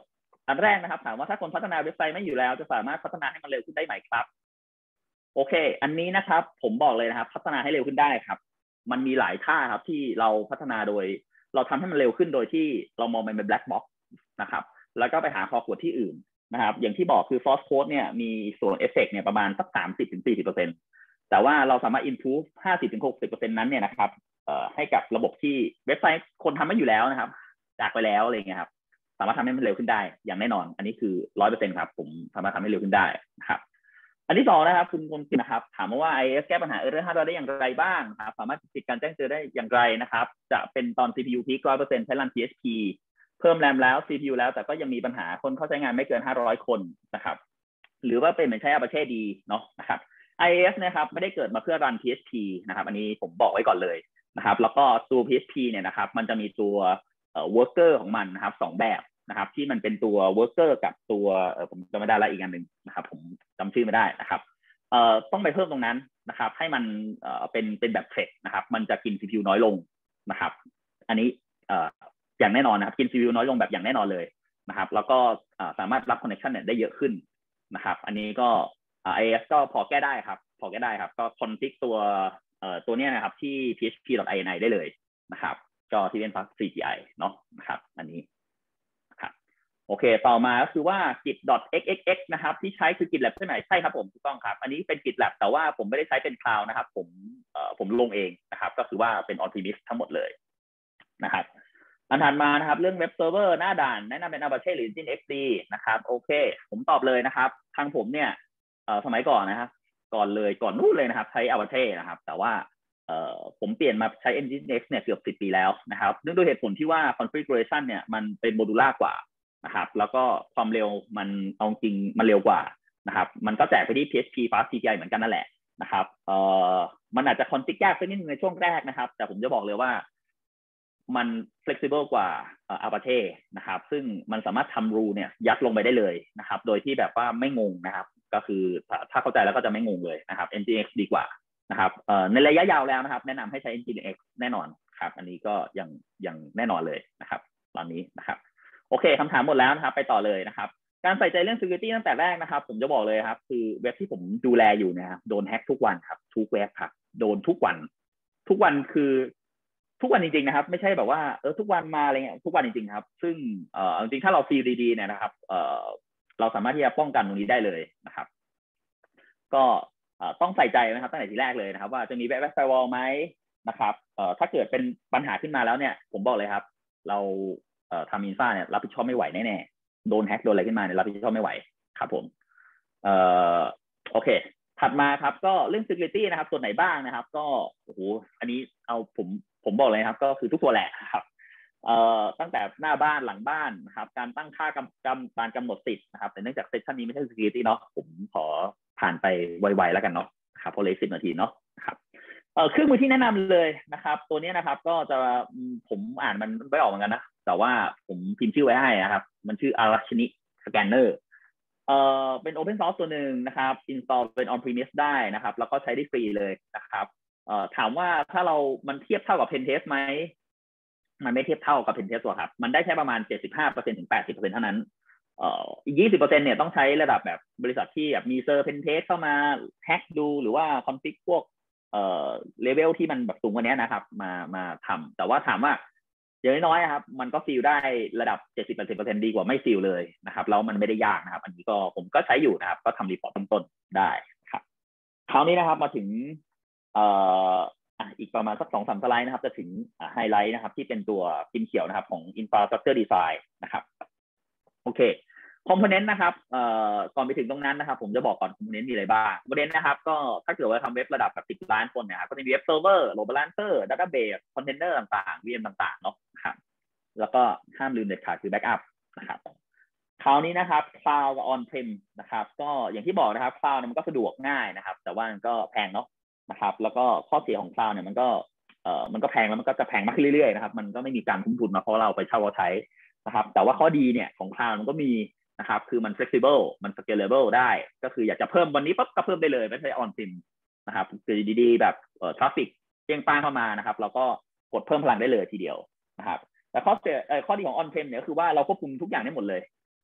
อันแรกนะครับถามว่าถ้าคนพัฒนาเว็บไซต์ไม่อยู่แล้วจะสามารถพัฒนาให้มันเร็วขึ้นได้ไหมครับโอเคอันนี้นะครับผมบอกเลยนะครับพัฒนาให้เร็วขึ้นได้ครับมันมีหลายท่าครับที่เราพัฒนาโดยเราทำให้มันเร็วขึ้นโดยที่เรามองมันเป็น black box นะครับแล้วก็ไปหาคอขวดที่อื่นนะครับอย่างที่บอกคือ source code เนี่ยมีส่วน effect เนี่ยประมาณสัก สามสิบถึงสี่สิบเปอร์เซ็นต์ แต่ว่าเราสามารถ improve ห้าสิบถึงหกสิบเปอร์เซ็นต์ นั้นเนี่ยนะครับเอ่อให้กับระบบที่เว็บไซต์คนทำไม่อยู่แล้วนะครับจากไปแล้วอะไรเงี้ยครับสามารถทำให้มันเร็วขึ้นได้อย่างแน่นอนอันนี้คือ ร้อยเปอร์เซ็นต์ ครับผมสามารถทำให้เร็วขึ้นได้นะครับอันที่สองนะครับคุณคุณนะครับถามว่า ไอ เอ เอส แก้ปัญหา error hardware ได้อย่างไรบ้างครับสามารถติดการแจ้งเตือนได้อย่างไรนะครับจะเป็นตอน ซี พี ยู peak ร้อยเปอร์เซ็นต์ ใช้ run พี เอช พี เพิ่มแรมแล้ว ซี พี ยู แล้วแต่ก็ยังมีปัญหาคนเข้าใช้งานไม่เกินห้าร้อยคนนะครับหรือว่าเป็นเหมือนใช้ Apache ดีเนาะนะครับ ไอ เอ เอส นะครับไม่ได้เกิดมาเพื่อ run พี เอช พี นะครับอันนี้ผมบอกไว้ก่อนเลยนะครับแล้วก็ตัว พี เอช พี เนี่ยนะครับมันจะมีตัวเอ่อ worker ของมันนะครับสองแบบนะครับที่มันเป็นตัว worker กับตัวเอ่อผมจำไม่ได้ละอีกอันหนึ่งนะครับผมจำชื่อไม่ได้นะครับเอ่อต้องไปเพิ่มตรงนั้นนะครับให้มันเอ่อเป็นเป็นแบบ thread นะครับมันจะกิน ซี พี ยู น้อยลงนะครับอันนี้เอ่ออย่างแน่นอนนะครับกิน ซี พี ยู น้อยลงแบบอย่างแน่นอนเลยนะครับแล้วก็สามารถรับ connection เนี่ยได้เยอะขึ้นนะครับอันนี้ก็ไอ เอ เอส ก็พอแก้ได้ครับพอแก้ได้ครับก็ config ตัวเอ่อตัวเนี้ยนะครับที่ พี เอช พี ดอท ไอ เอ็น ไอ ได้เลยนะครับก็ที่เป็น ซี จี ไอ เนาะนะครับอันนี้ครับโอเคต่อมาก็คือว่า git.xxx นะครับที่ใช้คือ GitLab ใช่ไหมใช่ครับผมถูกต้องครับอันนี้เป็น GitLab แต่ว่าผมไม่ได้ใช้เป็น cloud นะครับผมเอ่อผมลงเองนะครับก็คือว่าเป็น on-premise ทั้งหมดเลยนะครับอันถัดมานะครับเรื่องเว็บเซิร์ฟเวอร์หน้าด่านแนะนำเป็น Apache หรือ Nginx นะครับโอเคผมตอบเลยนะครับทางผมเนี่ยเอ่อสมัยก่อนนะครับก่อนเลยก่อนนู้นเลยนะครับใช้ Apache นะครับแต่ว่าเอ่อผมเปลี่ยนมาใช้ Nginx เนี่ยเกือบสิบปีแล้วนะครับเนื่องด้วยเหตุผลที่ว่า configuration เนี่ยมันเป็นโมดูล่ากว่านะครับแล้วก็ความเร็วมันเอาจริงมันเร็วกว่านะครับมันก็แจกไปที่ พี เอช พี Fast ซี จี ไอ เหมือนกันนั่นแหละนะครับเอ่อมันอาจจะคอนฟิกยากสักนิดนึงในช่วงแรกนะครับแต่ผมจะบอกเลยว่ามัน flexible กว่า Apache นะครับซึ่งมันสามารถทำ rule เนี่ยยัดลงไปได้เลยนะครับโดยที่แบบว่าไม่งงนะครับก็คือถ้าเข้าใจแล้วก็จะไม่งงเลยนะครับ Nginx ดีกว่านะครับในระยะยาวแล้วนะครับแนะนำให้ใช้ Nginx แน่นอนครับอันนี้ก็ยังยังแน่นอนเลยนะครับตอนนี้นะครับโอเคคำถามหมดแล้วนะครับไปต่อเลยนะครับการใส่ใจเรื่อง security ตั้งแต่แรกนะครับผมจะบอกเลยครับคือเว็บที่ผมดูแลอยู่นะครับโดนแฮ็กทุกวันครับทุกเว็บครับโดนทุกวันทุกวันคือทุกวันจริงๆนะครับไม่ใช่แบบว่าเออทุกวันมาอะไรเงี้ยทุกวันจริงๆครับซึ่งเอ่อจริงๆถ้าเราฟีลดีๆเนี่ยนะครับเอ่อเราสามารถที่จะป้องกันตรงนี้ได้เลยนะครับก็ต้องใส่ใจนะครับตั้งแต่ทีแรกเลยนะครับว่าจะมีแบ็คไฟวอลไหมนะครับเอ่อถ้าเกิดเป็นปัญหาขึ้นมาแล้วเนี่ยผมบอกเลยครับเราเอ่อทำอินฟาเนี่ยรับผิดชอบไม่ไหวแน่ๆโดนแฮ็กโดนอะไรขึ้นมาเนี่ยรับผิดชอบไม่ไหวครับผมเอ่อโอเคถัดมาครับก็เรื่อง security นะครับส่วนไหนบ้างนะครับก็โอ้โหอันนี้เอาผมผมบอกเลยครับก็คือทุกตัวแหละครับเอ่อตั้งแต่หน้าบ้านหลังบ้านนะครับการตั้งค่ากำกำการกำหนดสิทธิ์นะครับแต่เนื่องจากเซสชันนี้ไม่ใช่ security เนาะผมขอผ่านไปไวๆแล้วกันเนาะครับเพราะเลยสิบนาทีเนาะครับเอ่อเครื่องมือที่แนะนำเลยนะครับตัวนี้นะครับก็จะผมอ่านมันไม่ออกเหมือนกันนะแต่ว่าผมพิมพ์ชื่อไว้ให้นะครับมันชื่อ Arashini Scannerเอ่อเป็น open source ตัวหนึ่งนะครับ install เป็น on premise ได้นะครับแล้วก็ใช้ได้ฟรีเลยนะครับเอ่อถามว่าถ้าเรามันเทียบเท่ากับ pen test ไหมมันไม่เทียบเท่ากับ pen test หรอกครับมันได้แค่ประมาณ เจ็ดสิบห้าเปอร์เซ็นต์ ถึง แปดสิบเปอร์เซ็นต์ เท่านั้นเอ่ออีก ยี่สิบเปอร์เซ็นต์ เนี่ยต้องใช้ระดับแบบบริษัทที่แบบมีเซอร์ pen test เข้ามาแฮกดูหรือว่า config พวกเอ่อเลเวลที่มันแบบสูงกว่านี้นะครับมามาทำแต่ว่าถามว่าอย่างน้อยๆครับมันก็ฟีลได้ระดับ เจ็ดสิบถึงแปดสิบเปอร์เซ็นต์ ดีกว่าไม่ฟีลเลยนะครับแล้วมันไม่ได้ยากนะครับอันนี้ก็ผมก็ใช้อยู่นะครับก็ทำรีพอร์ตต้นๆได้ครับคราวนี้นะครับมาถึงเอ่ออีกประมาณสัก สองถึงสาม สไลด์นะครับจะถึงไฮไลท์นะครับที่เป็นตัวพิมพ์เขียวนะครับของ infrastructure design นะครับโอเคคอมโพเนนต์นะครับเอ่อก่อนไปถึงตรงนั้นนะครับผมจะบอกก่อนคอมโพเนนต์มีอะไรบ้างคอมโพเนนต์นะครับก็ถ้าเกิดว่าทำเว็บระดับแบบสิบล้านคนเนี่ยครับก็จะมีเว็บเซิร์ฟเวอร์โหลดบาลานเซอร์ดัตต้าเบสคอนเทนเนอร์ต่างๆ วี เอ็ม ต่างๆเนาะครับแล้วก็ห้ามลืมเด็ดขาดคือแบ็กอัพนะครับคราวนี้นะครับ cloud กับ on prem นะครับก็อย่างที่บอกนะครับ cloud มันก็สะดวกง่ายนะครับแต่ว่ามันก็แพงเนาะนะครับแล้วก็ข้อเสียของ cloud เนี่ยมันก็เอ่อมันก็แพงแล้วมันก็จะแพงมากขึ้นเรื่อยๆนะครับมันก็ไม่มีการคุ้มทุนมาเพราะเราไปเช่าเราใช้นะครับแต่ว่าข้อดีเนี่ยของ cloud มันก็มีนะครับคือมัน flexible มัน scalable ได้ก็คืออยากจะเพิ่มวันนี้ปั๊บก็เพิ่มได้เลยไม่ใช่ on prem นะครับคือดีๆแบบเอ่อ traffic เพียงป้างเข้ามานะครับเราก็กดเพิ่มพลังได้เลยทีเดียวนะครับแต่ข้อเสียเอ่อข้อดีของ on prem เนี่ยคือว่าเราควบคุมทุกอย่างได้หมดเลย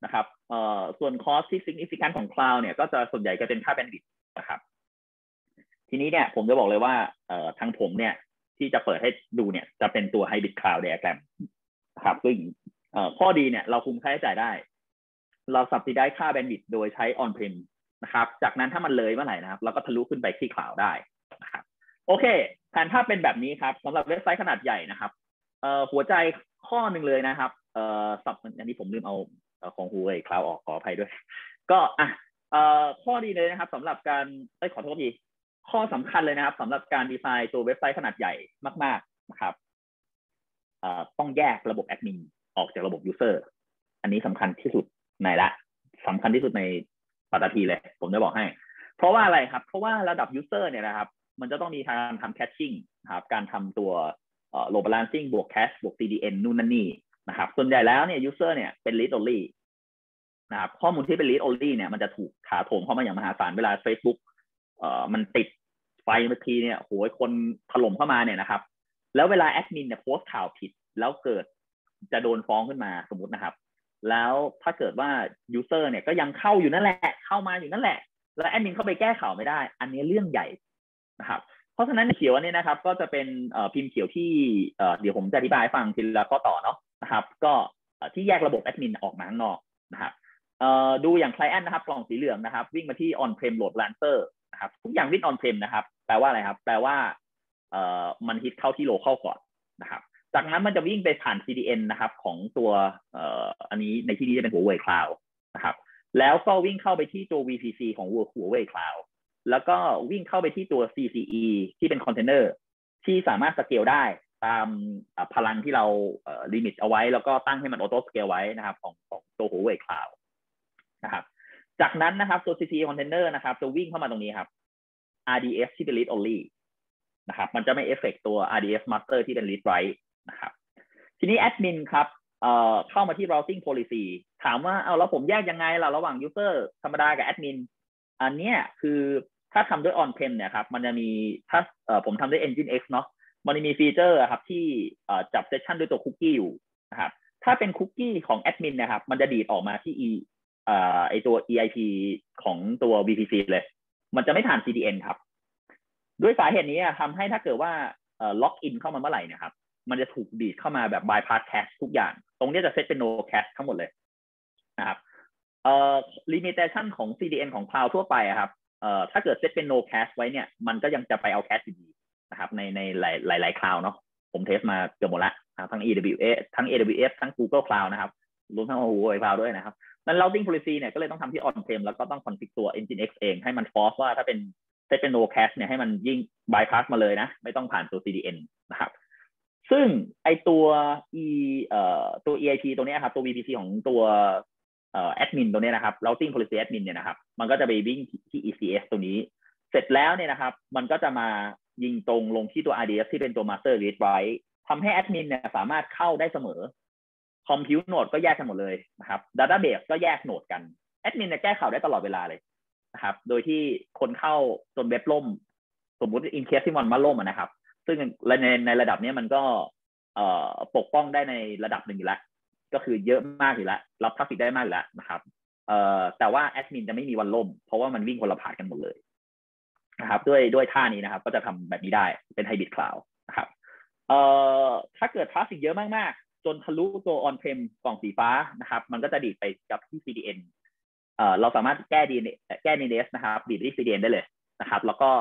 นะครับเอ่อส่วน cost ที่ significant ของ cloud เนี่ยก็จะส่วนใหญ่ก็เป็นค่า bandwidth นะครับทีนี้เนี่ยผมจะบอกเลยว่าเอ่อทางผมเนี่ยที่จะเปิดให้ดูเนี่ยจะเป็นตัว hybrid cloud diagram นะครับซึ่งเอ่อข้อดีเนี่ยเราคุมค่าใช้จ่ายได้เรา subsidize ค่า bandwidth โดยใช้ on prem นะครับจากนั้นถ้ามันเลยเมื่อไหร่นะครับเราก็ทะลุขึ้นไปที่ cloud ได้นะครับโอเคแผนภาพเป็นแบบนี้ครับสำหรับเว็บไซต์ขนาดใหญ่นะครับเอ่อหัวใจข้อหนึ่งเลยนะครับเอ่อสับอันนี้ผมลืมเอาของ Huawei Cloud ออกขออภัยด้วยก็อ่ะเอ่อข้อดีเลยนะครับสำหรับการเอ้ยขอโทษทีข้อสำคัญเลยนะครับสำหรับการดีไซน์ตัวเว็บไซต์ขนาดใหญ่มากๆนะครับเอ่อต้องแยกระบบแอดมินออกจากระบบยูเซอร์อันนี้สำคัญที่สุดในละสำคัญที่สุดในปัตตภีเลยผมจะบอกให้เพราะว่าอะไรครับเพราะว่าระดับยูเซอร์เนี่ยนะครับมันจะต้องมีการทำแคชชิ่งครับการทำตัวเอ่อ load balancing บวก cache บวก ซี ดี เอ็น นู่นนั่นนี่นะครับส่วนใหญ่แล้วเนี่ย user เนี่ยเป็น read only นะครับข้อมูลที่เป็น read only เนี่ยมันจะถูกถาโถมเข้ามาอย่างมหาศาลเวลา Facebook เอ่อมันติดไฟเมื่อกี้เนี่ยโหยคนถล่มเข้ามาเนี่ยนะครับแล้วเวลาแอดมินเนี่ยโพสต์ข่าวผิดแล้วเกิดจะโดนฟ้องขึ้นมาสมมุตินะครับแล้วถ้าเกิดว่า user เนี่ยก็ยังเข้าอยู่นั่นแหละเข้ามาอยู่นั่นแหละแล้วแอดมินเข้าไปแก้ข่าวไม่ได้อันนี้เรื่องใหญ่นะครับเพราะฉะนั้นเขียวอันนี้นะครับก็จะเป็นพิมพ์เขียวที่เดี๋ยวผมจะอธิบายให้ฟังทีละข้อต่อเนาะนะครับก็ที่แยกระบบแอดมินออกมาข้างนอกนะครับดูอย่าง client นะครับกล่องสีเหลืองนะครับวิ่งมาที่ on prem load balancer นะครับทุกอย่างวิ่ง on prem นะครับแปลว่าอะไรครับแปลว่ามันฮิตเข้าที่ local ก่อนนะครับจากนั้นมันจะวิ่งไปผ่าน ซี ดี เอ็น นะครับของตัวอันนี้ในที่นี้จะเป็น Huawei Cloud นะครับแล้วก็วิ่งเข้าไปที่ตัว วี พี ซี ของ Huawei Cloud แล้วก็วิ่งเข้าไปที่ตัว ซี ซี อี ที่เป็นคอนเทนเนอร์ที่สามารถสเกลได้ตามพลังที่เราลิมิตเอาไว้แล้วก็ตั้งให้มันออโต้สเกลไว้นะครับของของตัว Huawei Cloud นะครับจากนั้นนะครับตัว ซี ซี อี คอนเทนเนอร์นะครับจะวิ่งเข้ามาตรงนี้ครับ อาร์ ดี เอฟ ที่เป็น read only นะครับมันจะไม่เอฟเฟกต์ตัว อาร์ ดี เอฟ master ที่เป็น read write นะครับทีนี้แอดมินครับเอ่อเข้ามาที่ routing policy ถามว่าเอาแล้วผมแยกยังไงล่ะระหว่าง user ธรรมดากับแอดมินอันเนี้ยคือถ้าทำด้วย on prem เนี่ยครับมันจะมีถ้าเอ่อผมทำด้วย Nginx เนาะมันจะมีฟีเจอร์ครับที่เอ่อจับเซสชันด้วยตัวคุกกี้อยู่นะครับถ้าเป็นคุกกี้ของแอดมินนะครับมันจะดีดออกมาที่ e เอ่อไอตัว อี ไอ พี ของตัว วี พี ซี เลยมันจะไม่ผ่าน ซี ดี เอ็น ครับด้วยสาเหตุนี้ทำให้ถ้าเกิดว่าเอ่อล็อกอินเข้ามาเมื่อไหร่นะครับมันจะถูกดีดเข้ามาแบบ bypass cache ทุกอย่างตรงนี้จะเซตเป็น no cache ทั้งหมดเลยนะครับเอ่อ limitation ของ ซี ดี เอ็น ของ cloud ทั่วไปครับเอ่อถ้าเกิดเซตเป็น no cache ไว้เนี่ยมันก็ยังจะไปเอา cache อยู่ดีนะครับในในหลายหลายหลาย cloud เนาะผมเทสมาเกือบหมดละทั้ง เอ ดับเบิลยู เอส ทั้ง เอ ดับเบิลยู เอฟ ทั้ง Google Cloud นะครับรวมทั้ง Huawei Cloud ด้วยนะครับนั้น routing policy เนี่ยก็เลยต้องทำที่ on prem แล้วก็ต้อง configure ตัว Nginx เองให้มัน force ว่าถ้าเป็นเซตเป็น no cache เนี่ยให้มันยิ่ง bypass มาเลยนะไม่ต้องผ่านตัว ซี ดี เอ็น นะครับซึ่งไอตัว e เอ่อตัว อี ไอ พี ตัวนี้ครับตัว วี พี ซี ของตัวเอ่อ admin ตัวนี้นะครับ routing policy admin เนี่ยนะครับมันก็จะไปวิ่งที่ อี ซี เอส ตัวนี้เสร็จแล้วเนี่ยนะครับมันก็จะมายิงตรงลงที่ตัว อาร์ ดี เอฟ ที่เป็นตัว master read write ทำให้ admin เนี่ยสามารถเข้าได้เสมอคอมพิวต์โหนดก็แยกกันหมดเลยนะครับ database ก็แยกโหนดกัน admin เนี่ยแก้ข่าวได้ตลอดเวลาเลยนะครับโดยที่คนเข้าจนเว็บล่มสมมุติ in case ที่มันมาล่มนะครับซึ่งในในระดับนี้มันก็ปกป้องได้ในระดับหนึ่งอยู่แล้วก็คือเยอะมากอยู่แล้วรับทราฟฟิกได้มากอยู่แล้วนะครับแต่ว่าแอดมินจะไม่มีวันล่มเพราะว่ามันวิ่งคนละพาร์ทกันหมดเลยนะครับด้วยด้วยท่านี้นะครับก็จะทำแบบนี้ได้เป็นไฮบริดคลาวด์นะครับถ้าเกิดทราฟฟิกเยอะมากๆจนทะลุตัว on prem กล่องสีฟ้านะครับมันก็จะดีดไปกับที่ ซี ดี เอ็น เราสามารถแก้ดีแก้ ดี เอ็น เอส นะครับดีดไปที่ ซี ดี เอ็น ได้เลยนะครับแล้วก็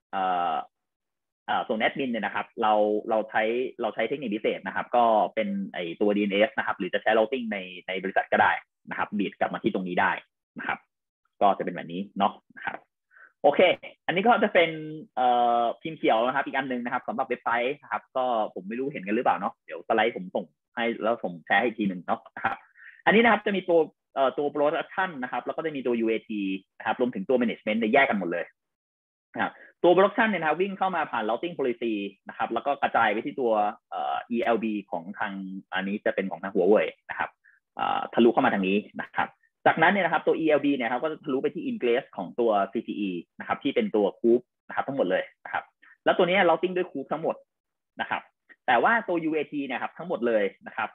ส่วนแอดมินเนี่ยนะครับเราเราใช้เราใช้เทคนิคพิเศษนะครับก็เป็นไอตัว ดี เอ็น เอส นะครับหรือจะใช้ routing ในในบริษัทก็ได้นะครับบีดกลับมาที่ตรงนี้ได้นะครับก็จะเป็นแบบนี้เนาะนะครับโอเคอันนี้ก็จะเป็นพิมพ์เขียวนะครับอีกอันนึงนะครับสำหรับเว็บไซต์นะครับก็ผมไม่รู้เห็นกันหรือเปล่าเนาะเดี๋ยวสไลด์ผมส่งให้แล้วผมแชร์ให้อีกทีหนึ่งเนาะนะครับอันนี้นะครับจะมีตัวตัว production นะครับแล้วก็จะมีตัว ยู เอ ที นะครับรวมถึงตัว management เนี่ยแยกกันหมดเลยนะครับตัว production เนี่ยนะครับวิ่งเข้ามาผ่าน routing policy นะครับแล้วก็กระจายไปที่ตัว อี แอล บี ของทางอันนี้จะเป็นของทาง Huawei นะครับทะลุเข้ามาทางนี้นะครับจากนั้นเนี่ยนะครับตัว อี แอล บี เนี่ยครับก็จะทะลุไปที่ ingress ของตัว ซี ซี อี นะครับที่เป็นตัว group นะครับทั้งหมดเลยนะครับแล้วตัวนี้ routing ด้วย group ทั้งหมดนะครับแต่ว่าตัว ยู เอ ที เนี่ยครับทั้งหมดเลยนะครับ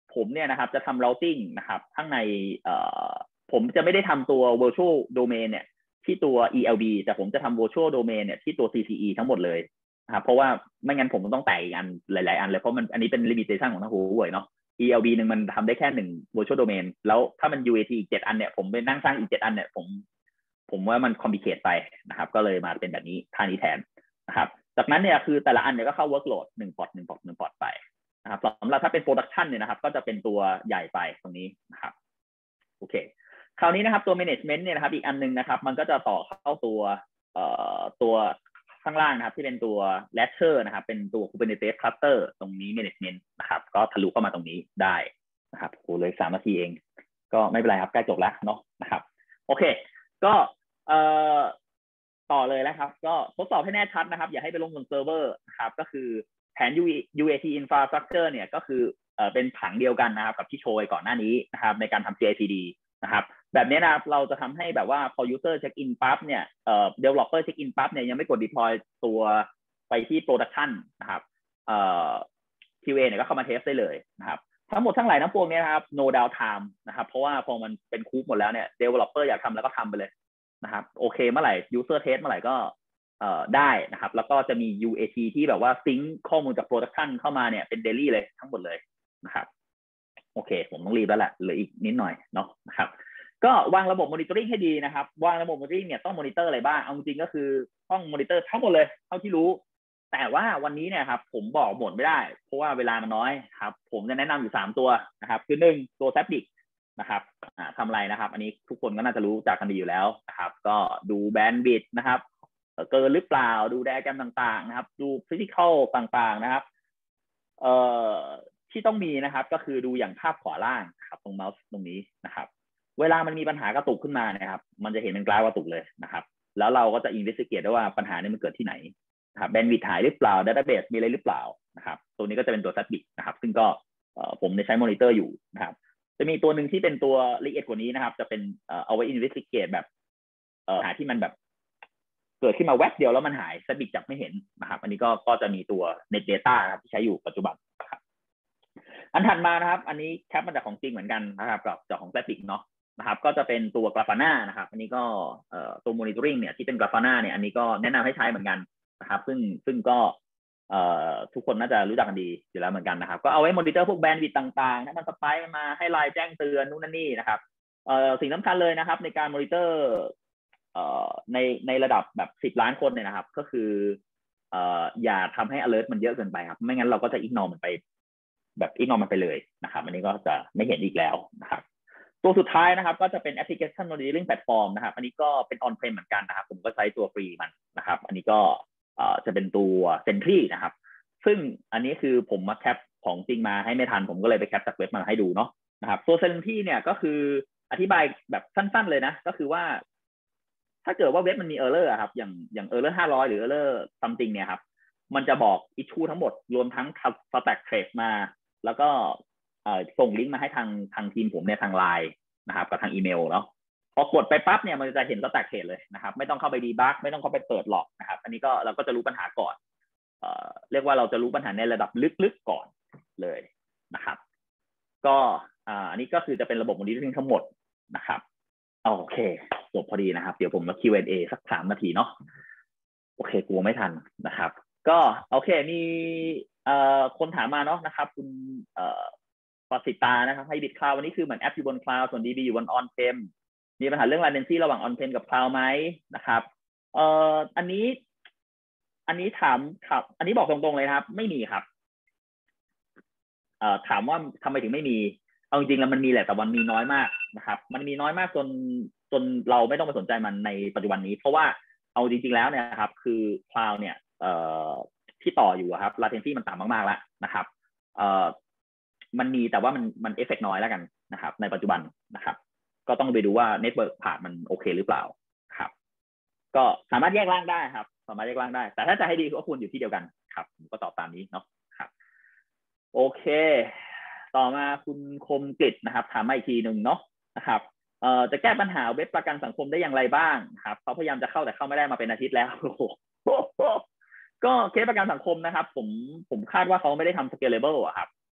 ผมเนี่ยนะครับจะทำ routing นะครับข้างในเอ่อผมจะไม่ได้ทำตัว virtual domain เนี่ยที่ตัว อี แอล บี แต่ผมจะทำ virtual domain เนี่ยที่ตัว ซี ซี อี ทั้งหมดเลยนะครับเพราะว่าไม่งั้นผมต้องแตกอีกอันหลายๆอันเลยเพราะมันอันนี้เป็น limitation ของทาง Huawei เนาะ อี แอล บี หนึ่งมันทำได้แค่หนึ่ง virtual domain แล้วถ้ามัน ยู เอ ที อีกเจ็ดอันเนี่ยผมไปนั่งสร้างอีกเจ็ดอันเนี่ยผมผมว่ามัน complicate ไปนะครับก็เลยมาเป็นแบบนี้ท่านี้แทนนะครับจากนั้นเนี่ยคือแต่ละอันเนี่ยก็เข้า workload หนึ่งพอร์ตหนึ่งพอร์ตหนึ่งพอร์ตไปนะครับสำหรับถ้าเป็น production เนี่ยนะครับก็จะเป็นตัวใหญ่ไปตรงนี้นะครับโอเคคราวนี้นะครับตัว management เนี่ยนะครับอีกอันนึงนะครับมันก็จะต่อเข้าตัวเอ่อตัวข้างล่างนะครับที่เป็นตัว ladder นะครับเป็นตัว Kubernetes cluster ตรงนี้ management นะครับก็ทะลุเข้ามาตรงนี้ได้นะครับโอ้เลยสามนาทีเองก็ไม่เป็นไรครับใกล้จบแล้วเนาะนะครับโอเคก็เอ่อต่อเลยนะครับก็ทดสอบให้แน่ชัดนะครับอย่าให้ไปลงบนเซิร์ฟเวอร์นะครับก็คือแผน ยู เอ ที infrastructure เนี่ยก็คือเอ่อเป็นผังเดียวกันนะครับกับที่โชว์ก่อนหน้านี้นะครับในการทำ ซี ไอ ซี ดี นะครับแบบนี้นะครับเราจะทำให้แบบว่าพอ user check in ปั๊บเนี่ยเอ่อ developer check in ปั๊บเนี่ยยังไม่กด deploy ตัวไปที่ production นะครับเอ่อ คิว เอ เนี่ยก็เข้ามาเทสได้เลยนะครับทั้งหมดทั้งหลายทั้งปวงนี้นะครับ no downtime นะครับเพราะว่าพอมันเป็นคูปหมดแล้วเนี่ย developer อยากทำแล้วก็ทำไปเลยนะครับโอเคเมื่อไหร่ user test เมื่อไหร่ก็เอ่อได้นะครับแล้วก็จะมี ยู เอ ที ที่แบบว่าซิงค์ข้อมูลจาก production เข้ามาเนี่ยเป็น daily เลยทั้งหมดเลยนะครับโอเคผมต้องรีบแล้วแหละเหลืออีกนิดหน่อยเนาะนะครับก็วางระบบ monitoring ให้ดีนะครับวางระบบ monitoring เนี่ยต้อง monitor อะไรบ้างเอาจริงก็คือต้อง monitor ทั้งหมดเลยเท่าที่รู้แต่ว่าวันนี้เนี่ยครับผมบอกหมดไม่ได้เพราะว่าเวลามันน้อยครับผมจะแนะนำอยู่สามตัวนะครับคือหนึ่งตัว Zabbix นะครับทำอะไรนะครับอันนี้ทุกคนก็น่าจะรู้จักกันดีอยู่แล้วนะครับก็ดูแบนด์วิดต์นะครับเกินหรือเปล่าดูไดอะแกรมต่างๆนะครับดูฟิสิคอลต่างๆนะครับเอ่อที่ต้องมีนะครับก็คือดูอย่างภาพขวาล่างครับตรงเมาส์ตรงนี้นะครับเวลามันมีปัญหากระตุกขึ้นมานะครับมันจะเห็นเป็นกราฟกระตุกเลยนะครับแล้วเราก็จะอินเวสติเกตได้ว่าปัญหานี้มันเกิดที่ไหนนะครับแบนด์วิดต์หายหรือเปล่าดัตต้าเบสมีอะไรหรือเปล่านะครับตัวนี้ก็จะเป็นตัว Zabbix นะครับซึ่งก็ผมได้ใช้มอนิเตอร์อยู่นะครับจะมีตัวหนึ่งที่เป็นตัวละเอียดกว่านี้นะครับจะเป็นเอาไว้ investigate แบบหาที่มันแบบเกิดขึ้นมาแวบเดียวแล้วมันหาย Zabbix จับไม่เห็นนะครับอันนี้ก็ก็จะมีตัว Net Data นะครับที่ใช้อยู่ปัจจุบันนะครับอันถัดมานะครับอันนี้แคปมาจากของจริงเหมือนกันนะครับกับจากของ Zabbix เนาะนะครับก็จะเป็นตัว Grafana นะครับอันนี้ก็ตัว monitoring เนี่ยที่เป็น Grafana เนี่ยอันนี้ก็แนะนำให้ใช้เหมือนกันนะครับซึ่งซึ่งก็ทุกคนน่าจะรู้จักกันดีอยู่แล้วเหมือนกันนะครับก็เอาไว้มอนิเตอร์พวกแบนด์วิดต์ต่างๆนะมันสไปค์มาให้ไลน์แจ้งเตือนนู่นนั่นนี่นะครับสิ่งสำคัญเลยนะครับในการมอนิเตอร์ในในระดับแบบสิบล้านคนเนี่ยนะครับก็คืออย่าทำให้ alert มันเยอะเกินไปครับไม่งั้นเราก็จะ ignore มันไปแบบ ignore มันไปเลยนะครับอันนี้ก็จะไม่เห็นอีกแล้วนะครับตัวสุดท้ายนะครับก็จะเป็น application monitoring platform นะครับอันนี้ก็เป็น on prem เหมือนกันนะครับผมก็ใช้ตัวฟรีมันนะครับอันนี้ก็จะเป็นตัว Sentry นะครับซึ่งอันนี้คือผมมาแคปของจริงมาให้ไม่ทันผมก็เลยไปแคปจากเว็บมาให้ดูเนาะนะครับตัว Sentry เนี่ยก็คืออธิบายแบบสั้นๆเลยนะก็คือว่าถ้าเกิดว่าเว็บมันมี error ครับอย่างอย่าง error ห้าร้อยหรือ error something เนี่ยครับมันจะบอก issue ทั้งหมดรวมทั้ง stack trace มาแล้วก็ส่งลิงก์มาให้ทางทางทีมผมเนี่ยทางไลน์นะครับกับทางอีเมลเนาะพอกดไปปั๊บเนี่ยมันจะเห็น stack trace เลยนะครับไม่ต้องเข้าไปดีบักไม่ต้องเข้าไปเปิดหลอกนะครับอันนี้ก็เราก็จะรู้ปัญหาก่อนเอ่อเรียกว่าเราจะรู้ปัญหาในระดับลึกๆก่อนเลยนะครับก็อ่าอันนี้ก็คือจะเป็นระบบ monitoring ทั้งหมดนะครับโอเคจบพอดีนะครับเดี๋ยวผมมา คิว แอนด์ เอ สักสามนาทีเนาะโอเคกลัวไม่ทันนะครับก็โอเคมีเอ่อคนถามมาเนาะนะครับคุณเอ่อปสิตานะครับไฮบริดคลาวด์วันนี้คือเหมือนแอปอยู่บนคลาวด์ส่วน ดี บี อยู่บน on prem มีปัญหาเรื่อง latency ระหว่าง on prem กับ cloud ไหมนะครับเอ่ออันนี้อันนี้ถามครับอันนี้บอกตรงๆเลยนะครับไม่มีครับเอ่อถามว่าทำไมถึงไม่มีเอาจริงๆแล้วมันมีแหละแต่มันมีน้อยมากนะครับมันมีน้อยมากจนจนเราไม่ต้องไปสนใจมันในปัจจุบันนี้เพราะว่าเอาจริงๆแล้วเนี่ยครับคือ cloud เนี่ยเอ่อที่ต่ออยู่ครับ latency มันต่ำมากๆแล้วนะครับเอ่อมันมีแต่ว่ามันมันเอฟเฟกต์น้อยแล้วกันนะครับในปัจจุบันนะครับก็ต้องไปดูว่าเน็ตเวิร์กผ่านมันโอเคหรือเปล่าครับก็สามารถแยกร่างได้ครับสามารถแยกร่างได้แต่ถ้าจะให้ดีก็ควรอยู่ที่เดียวกันครับผมก็ตอบตามนี้เนาะครับโอเคต่อมาคุณคมกฤษนะครับถามมาอีกทีหนึ่งเนาะนะครับเอ่อจะแก้ปัญหาเว็บประกันสังคมได้อย่างไรบ้างครับเขาพยายามจะเข้าแต่เข้าไม่ได้มาเป็นอาทิตย์แล้วก็เคสประกันสังคมนะครับผมผมคาดว่าเขาไม่ได้ทำ scalable อะครับ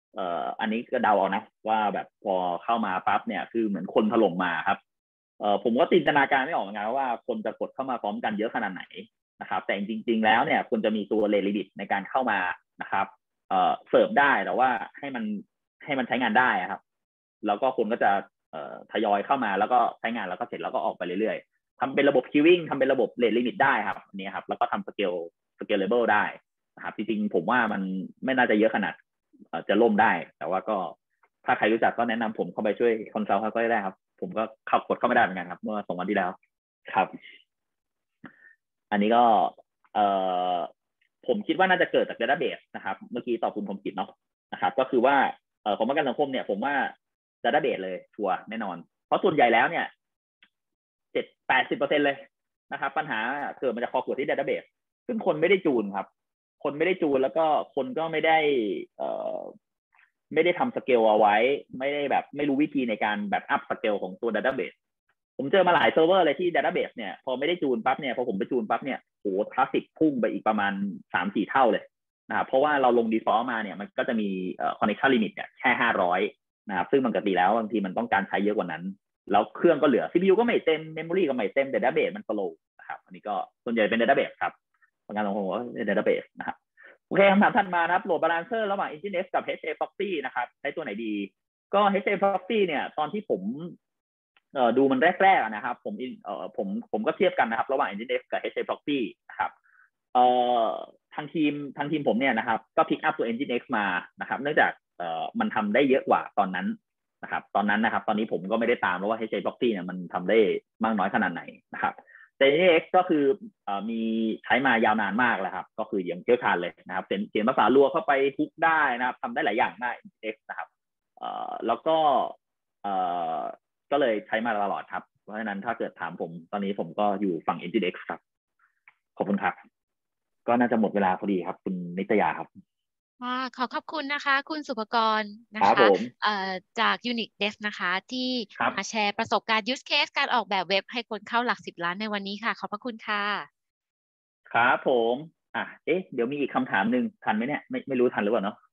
เอ่ออันนี้ก็เดาเอานะว่าแบบพอเข้ามาปั๊บเนี่ยคือเหมือนคนถล่มมาครับเอ่อผมก็จินตนาการไม่ออกเหมือนกันว่าคนจะกดเข้ามาพร้อมกันเยอะขนาดไหนนะครับแต่จริงๆแล้วเนี่ยคุณจะมีตัวเลทลิมิตในการเข้ามานะครับเอ่อเสิร์ฟได้แต่ว่าให้มันให้มันใช้งานได้ครับแล้วก็คนก็จะเอ่อทยอยเข้ามาแล้วก็ใช้งานแล้วก็เสร็จแล้วก็ออกไปเรื่อยๆทำเป็นระบบคิววิ่งทำเป็นระบบเลทลิมิตได้ครับอันนี้ครับแล้วก็ทำสเกลสเกลเลเบิลได้นะครับจริงๆผมว่ามันไม่น่าจะเยอะขนาดจะล่มได้แต่ว่าก็ถ้าใครรู้จักก็แนะนำผมเข้าไปช่วยคอนซัลท์เขาก็ได้ครับผมก็เข้ากดเข้าไม่ได้เหมือนกันครับเมื่อสองวันที่แล้วครับอันนี้ก็เอ่อผมคิดว่าน่าจะเกิดจาก database นะครับเมื่อกี้ตอบคุณคมกิจเนาะนะครับก็คือว่าเอ่อของประกันสังคมเนี่ยผมว่า database เลยชัวร์แน่นอนเพราะส่วนใหญ่แล้วเนี่ยเจ็ดแปดสิบเปอร์เซ็นต์เลยนะครับปัญหาเกิดมาจากคอขวดที่ database ซึ่งคนไม่ได้จูนครับคนไม่ได้จูนแล้วก็คนก็ไม่ได้เอ่อไม่ได้ทำสเกลเอาไว้ไม่ได้แบบไม่รู้วิธีในการแบบอัพสเกลของตัว database ผมเจอมาหลายเซิร์ฟเวอร์เลยที่ database เนี่ยพอไม่ได้จูนปั๊บเนี่ยพอผมไปจูนปั๊บเนี่ยโหทราฟฟิกพุ่งไปอีกประมาณ สามถึงสี่ เท่าเลยนะครับเพราะว่าเราลง default มาเนี่ยมันก็จะมีเอ่อ connection limit เนี่ยแค่ห้าร้อยนะครับซึ่งปกติแล้วบางทีมันต้องการใช้เยอะกว่านั้นแล้วเครื่องก็เหลือ ซี พี ยู ก็ไม่เต็ม memory ก็ไม่เต็ม database มัน slow นะครับอันนี้ก็ส่วนใหญ่เป็น database ครับประกันสังคมก็เป็น database นะครับโอเคคำถามถัดมานะครับโหลด balancer ระหว่าง Nginx กับ เอช เอ Proxy นะครับใช้ตัวไหนดีก็ เอช เอ Proxy เนี่ยตอนที่ผมเอ่อดูมันแรกๆนะครับผมเอ่อผมผมก็เทียบกันนะครับระหว่าง Nginx กับ เอช เอ Proxy นะครับเอ่อทางทีมทางทีมผมเนี่ยนะครับก็ pick up ตัว Nginx มานะครับเนื่องจากเอ่อมันทำได้เยอะกว่าตอนนั้นนะครับตอนนั้นนะครับตอนนี้ผมก็ไม่ได้ตามแล้วว่า เอช เอ Proxy เนี่ยมันทำได้มากน้อยขนาดไหนนะครับแต่ Nginx ก็คือเอ่อมีใช้มายาวนานมากแล้วครับก็คืออย่างเชี่ยวชาญเลยนะครับเขียนเขียนภาษาลัวเข้าไปทุกได้นะครับทำได้หลายอย่างได้ Nginx นะครับเอ่อแล้วก็เอ่อก็เลยใช้มาตลอดครับเพราะฉะนั้นถ้าเกิดถามผมตอนนี้ผมก็อยู่ฝั่ง Nginx ครับขอบคุณครับก็น่าจะหมดเวลาพอดีครับคุณนิตยาครับค่ะขอขอบคุณนะคะคุณสุภกรนะครับคะผมเอ่อจาก Unique Dev นะคะที่ครับมาแชร์ประสบการณ์ use case การออกแบบเว็บให้คนเข้าหลักสิบล้านในวันนี้ค่ะขอบพระคุณค่ะครับผมอ่ะเอ๊ะเดี๋ยวมีอีกคำถามหนึ่งทันไหมเนี่ยไม่ไม่รู้ทันหรือเปล่าเนาะ